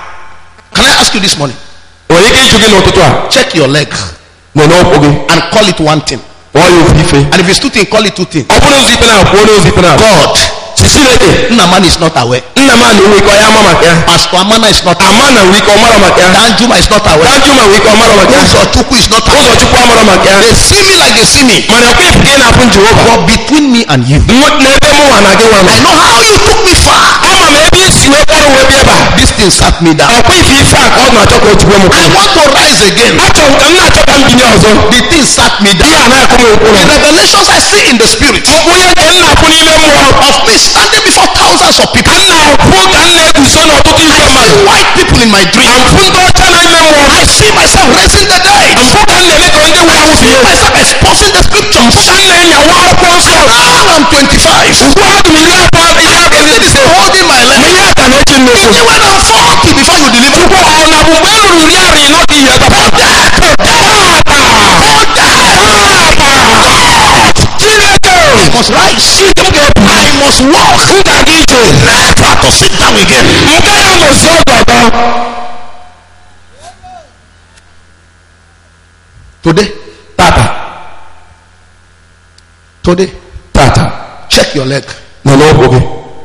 Can I ask you this morning? Nwere ike ịjụ gị n'ụtụtụ a, Check your leg nwere ụkwụ gị and call it one thing. kpọọ ya ofu ife. And if it's two things, call it two things. Ọ bụrụ ụzọ ikpe na kwuo n'ụzọ ikpe na God, si Chineke, Naman is not aware. nna m a na-enwe ike ọ ya ama maka ya, Pastor Amana is not aware. ama na nwee ike ọ mara maka ya, Danjuma is not aware. Danjuma nwee ike ọ mara maka ya, Uzochukwu is not aware. ụzọchukwu amara maka ya. They see me like they see me. Mana ọkwa ife ka ị na-afụ Jehova But between me and you, Nwa- n'ebe mụ nwa na gị nwa nọ. I know how you took me far. Ama m ebe isi wee kpọrọ wee bịa ebe a. This thing sat me down. Ọkwa ife ife a ka ọ na-achọ ka o jigwe m I kwụ. want to rise again. Achọrọ m ka m na-achọ ka m binye ọzọ. The thing sat me Ihe down. a na-akụ m okwu The nọ. revelations I see in the spirit Onye nke m na-afụ n'ime mmụọ of me standing before thousands of people. ka m na-afụ ka m na-eguzo n'ọtụtụ I igwe see mmadụ. white people in my dream. Mfụ ndị ọcha n'ime mmụọ. I see myself raising the dead. Mfụ ka m na-eme ka ndị nwụrụ I anwụ see bie. myself exposing the Mfụ scriptures. ka m na-enyawa akwụkwọ nsọ. All I'm twenty-five. It is holding my leg. Even when I'm forty before you deliver. I must rise. I must walk. Never to sit down again. Today, Tata. Today, Tata. Check your leg. No, no, okay.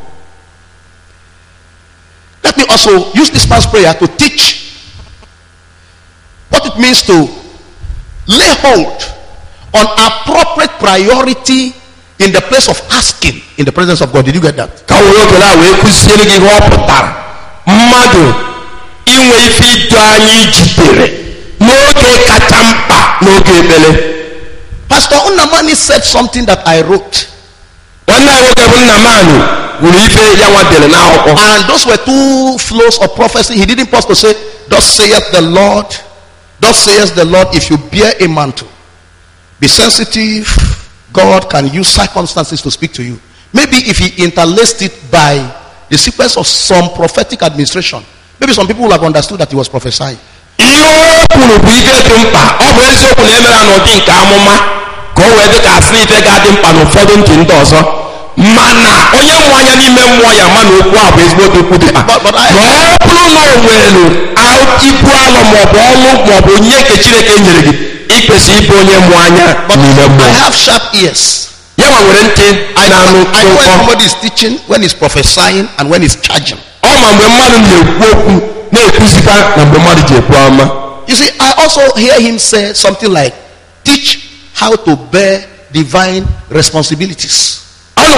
Let me also use this man's prayer to teach what it means to lay hold on appropriate priority in the place of asking in the presence of God. Did you get that? Pastor Unamani said something that I wrote. And those were two flows of prophecy. He didn't pause to say, thus saith the Lord, thus saith the Lord, if you bear a mantle, be sensitive. God can use circumstances to speak to you. Maybe if he interlaced it by the sequence of some prophetic administration, maybe some people will have understood that he was prophesying. Mana onye mwanya n'ime mmụọ ya mana okwu a bụ ezigbo okwu dị mkpa. But I ọ bụrụ na o nwere ibu alọ maọbụ ọnụ maọbụ onye nke Chineke nyere gị ikwesị ịbụ onye mwanya n'ime mmụọ. I have sharp ears. Ya nwa nwere ntị na-anụ I know when somebody is teaching, when he's prophesying, and when he's charging. Ọ ma mgbe mmadụ na-ekwu okwu na-ekwuzikwa na mgbe mmadụ ji ekwu ama. You see, I also hear him say something like, teach how to bear divine responsibilities. If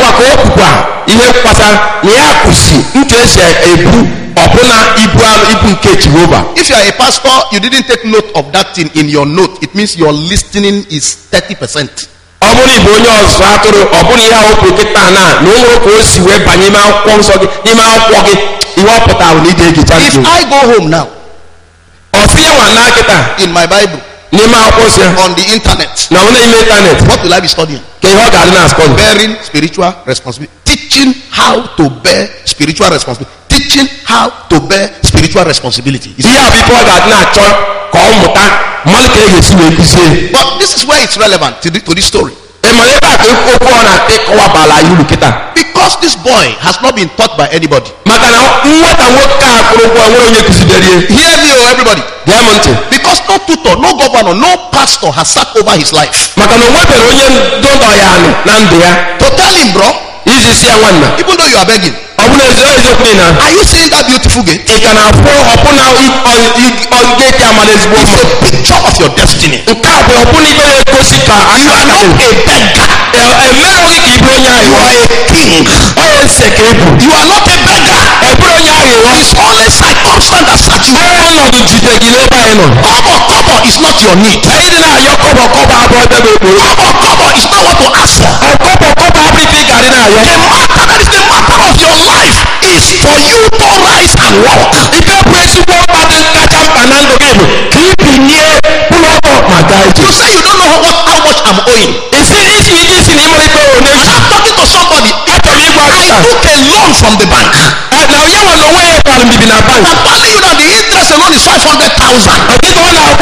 you are a pastor, you didn't take note of that thing in your note. It means your listening is thirty percent. If I go home now, in my Bible, on the internet, what will I be studying? Bearing spiritual responsibility. Teaching how to bear spiritual responsibility. Teaching how to bear spiritual responsibility. But this is where it's relevant to, the, to this story. Because this boy has not been taught by anybody. Hear me, oh everybody. Because no tutor, no governor, no pastor has sat over his life. To tell him, bro, even though you are begging, are you seeing that beautiful gate? It's a picture of your destiny. You are not a beggar. You are a king. You are not a beggar. It's only circumstance that sat you. Kobo kobo is not your need. Kobo kobo is not what to ask for. The matter that is the matter of your life is for you to rise and walk. You say you don't know what, how much I'm owing. And I'm talking to somebody. I took a loan from the bank. I'm telling you that the interest alone is five hundred thousand. The whole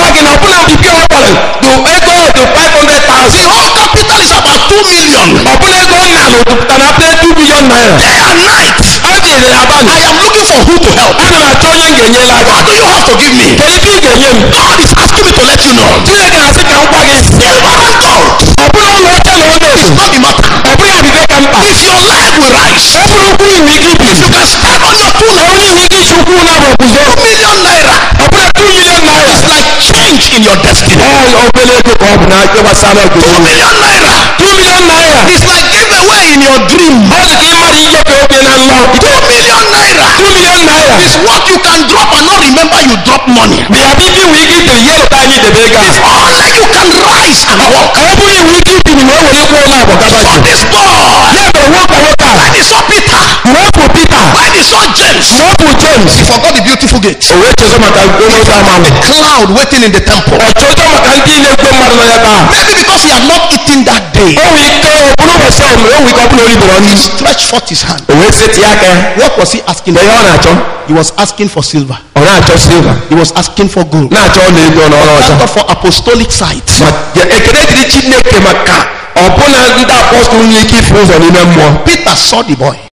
capital is about two million. Day and night, I am looking for who to help. What do you have to give me? God is asking me to let you know. Silver and gold is not the matter. If your life will rise, if you can stand on your two legs, two million naira is like change in your destiny. Two million naira is like giveaway in your dream. Two million naira is what you can drop and not remember you drop money. If only you can rise and walk. For this boy, when he saw Peter, when he saw James, James He forgot the beautiful gate. o wee chezo maka onye ụzọ ama ahụ. A cloud waiting in the temple. ọ chọjọ maka ndị na-ekwe mmadụ nọ ebe ahụ. Maybe because he had not eaten that day. o nwere ike ọ bụrụ ụbọchị ahụ mere o nwere ike ọ bụrụ oribere He ọnụ. stretched forth his hand. o wee setị aka ya. What was he asking ihe for? ọ na-achọ He was asking for silver. ọ na-achọ silva He was asking for gold. na-achọ ọlaedo na ọrụ ọzọ. Thank God for apostolic sight. ma ekele dịrị Chineke maka ọbụna ndị apọstụl nwere ike ịfụ ụzọ n'ime mmụọ. Peter saw the boy.